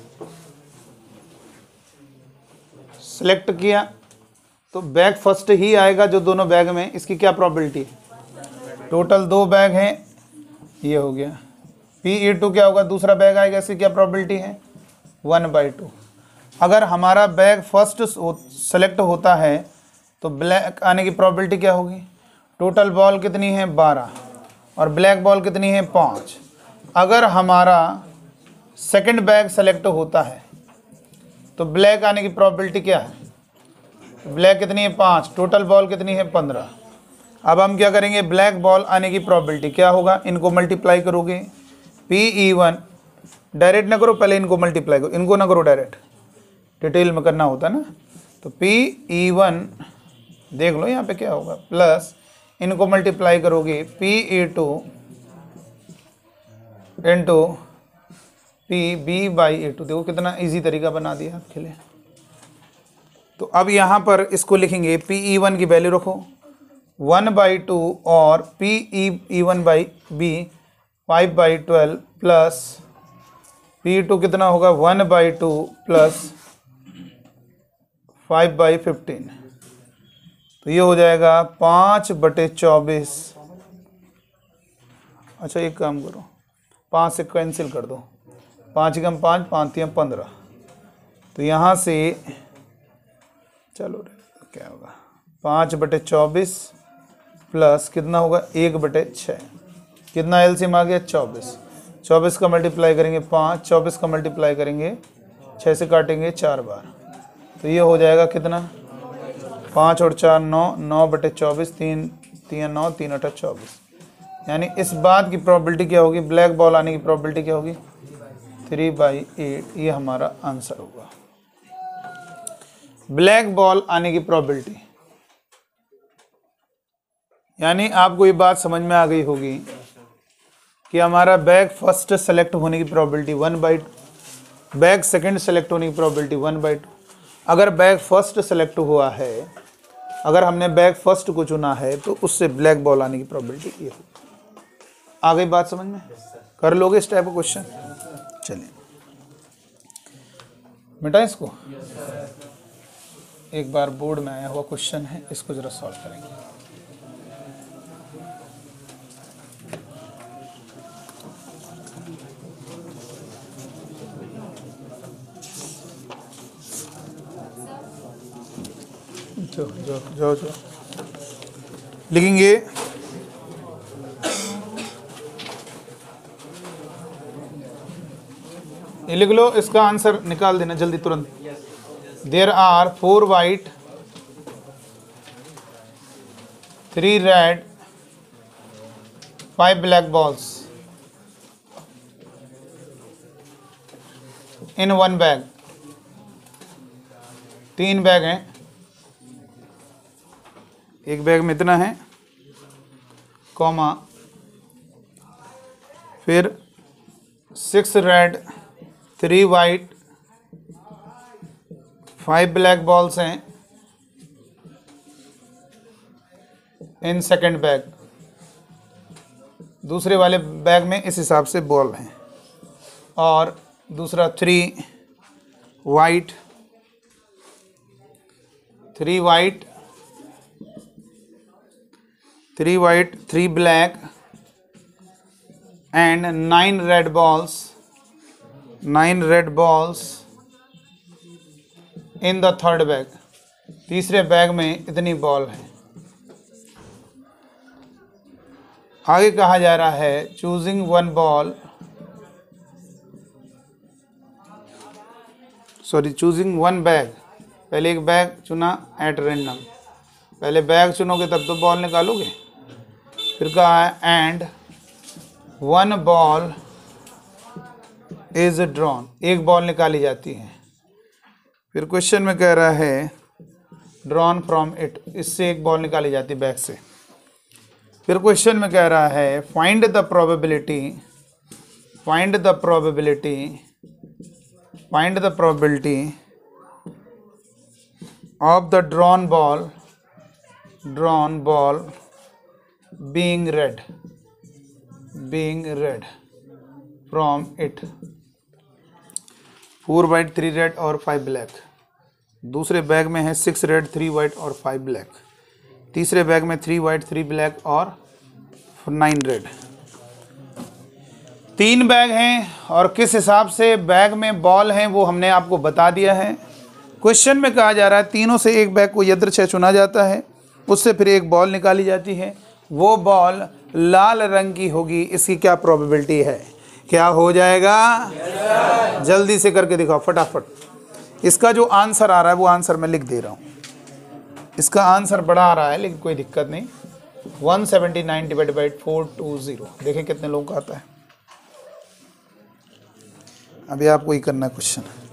[SPEAKER 1] सिलेक्ट किया तो बैग फर्स्ट ही आएगा जो दोनों बैग में। इसकी क्या प्रोबेबिलिटी है? टोटल 2 बैग हैं, ये हो गया। PE2 क्या होगा? दूसरा बैग आएगा, इसकी क्या प्रोबेबिलिटी है? 1/2। अगर हमारा बैग फर्स्ट सेलेक्ट होता है तो ब्लैक आने की प्रोबेबिलिटी क्या होगी? टोटल बॉल कितनी है? 12 और ब्लैक बॉल कितनी है? 5। अगर हमारा सेकंड बैग सेलेक्ट होता है तो ब्लैक आने की प्रोबेबिलिटी क्या है? ब्लैक कितनी है? 5। टोटल बॉल कितनी है? 15। अब हम क्या करेंगे? ब्लैक बॉल आने की प्रोबेबिलिटी क्या होगा? इनको मल्टीप्लाई करोगे। PE1 डायरेक्ट ना करो, पहले इनको मल्टीप्लाई करो, इनको ना करो डायरेक्ट, डिटेल में करना होता है ना। तो PE1 देख लो यहाँ पे क्या होगा, प्लस इनको मल्टीप्लाई करोगे PE2 इंटू PB/A2। देखो कितना इजी तरीका बना दिया आपके लिए। तो अब यहाँ पर इसको लिखेंगे, PE1 की वैल्यू रखो 1/2 और PE1/B 5/12 प्लस PE2 कितना होगा? 1/2 प्लस 5/15। तो ये हो जाएगा 5/24। अच्छा एक काम करो, 5 से कैंसिल कर दो, 5 कम 5, 5 3 15। तो यहाँ से चलो क्या होगा? 5/24 प्लस कितना होगा? 1/6। कितना एलसीएम आ गया? 24। 24 का मल्टीप्लाई करेंगे 5, 24 का मल्टीप्लाई करेंगे 6 से काटेंगे 4 बार। तो ये हो जाएगा कितना? 5 और 4 9, 9/24, 3 3 9, 3 8 24। यानी इस बात की प्रोबेबिलिटी क्या होगी? ब्लैक बॉल आने की प्रोबेबिलिटी क्या होगी? 3/8। ये हमारा आंसर होगा, ब्लैक बॉल आने की प्रोबेबिलिटी। यानी आपको ये बात समझ में आ गई होगी कि हमारा बैग फर्स्ट सेलेक्ट होने की प्रोबेबिलिटी 1/2, बैग सेकंड सेलेक्ट होने की प्रोबेबिलिटी 1/2। अगर बैग फर्स्ट सेलेक्ट हुआ है, अगर हमने बैग फर्स्ट को चुना है तो उससे ब्लैक बॉल आने की प्रोबेबिलिटी ये होगी। आ गई बात समझ में? कर लोगे इस टाइप का क्वेश्चन? चलिए मिटाएं इसको। एक बार बोर्ड में आया हुआ क्वेश्चन है, इसको जरा सॉल्व करेंगे। जो लिखेंगे ये लिख लो, इसका आंसर निकाल देना जल्दी तुरंत। There are 4 white 3 red 5 black balls in 1 bag. 3 bag हैं, एक बैग में इतना है, कॉमा, फिर 6 रेड 3 वाइट 5 ब्लैक बॉल्स हैं इन सेकंड बैग। दूसरे वाले बैग में इस हिसाब से बॉल हैं, और दूसरा 3 white 3 white 3 black and 9 red balls in the third bag. तीसरे बैग में इतनी बॉल है। आगे कहा जा रहा है चूजिंग 1 बॉल, चूजिंग 1 बैग। पहले एक बैग चुना एट रेंडम, पहले बैग चुनोगे तब तो बॉल निकालोगे। फिर कहा है एंड 1 बॉल इज ड्रॉन, एक बॉल निकाली जाती है। फिर क्वेश्चन में कह रहा है ड्रॉन फ्रॉम इट, इससे एक बॉल निकाली जाती है बैग से। फिर क्वेश्चन में कह रहा है find the probability of the drawn ball being red from it। 4 white 3 red और 5 black। दूसरे बैग में है 6 रेड 3 वाइट और 5 ब्लैक। तीसरे बैग में 3 वाइट 3 ब्लैक और 9 रेड। 3 बैग हैं और किस हिसाब से बैग में बॉल हैं वो हमने आपको बता दिया है। क्वेश्चन में कहा जा रहा है तीनों से एक बैग को यदृच्छा चुना जाता है, उससे फिर एक बॉल निकाली जाती है, वो बॉल लाल रंग की होगी। इसकी क्या प्रोबेबिलिटी है, क्या हो जाएगा? जल्दी से करके दिखाओ फटाफट। इसका जो आंसर आ रहा है वो आंसर मैं लिख दे रहा हूँ। इसका आंसर बड़ा आ रहा है लेकिन कोई दिक्कत नहीं। 179 डिवाइड बाई 420। देखें कितने लोगों का आता है। अभी आपको ही करना है क्वेश्चन।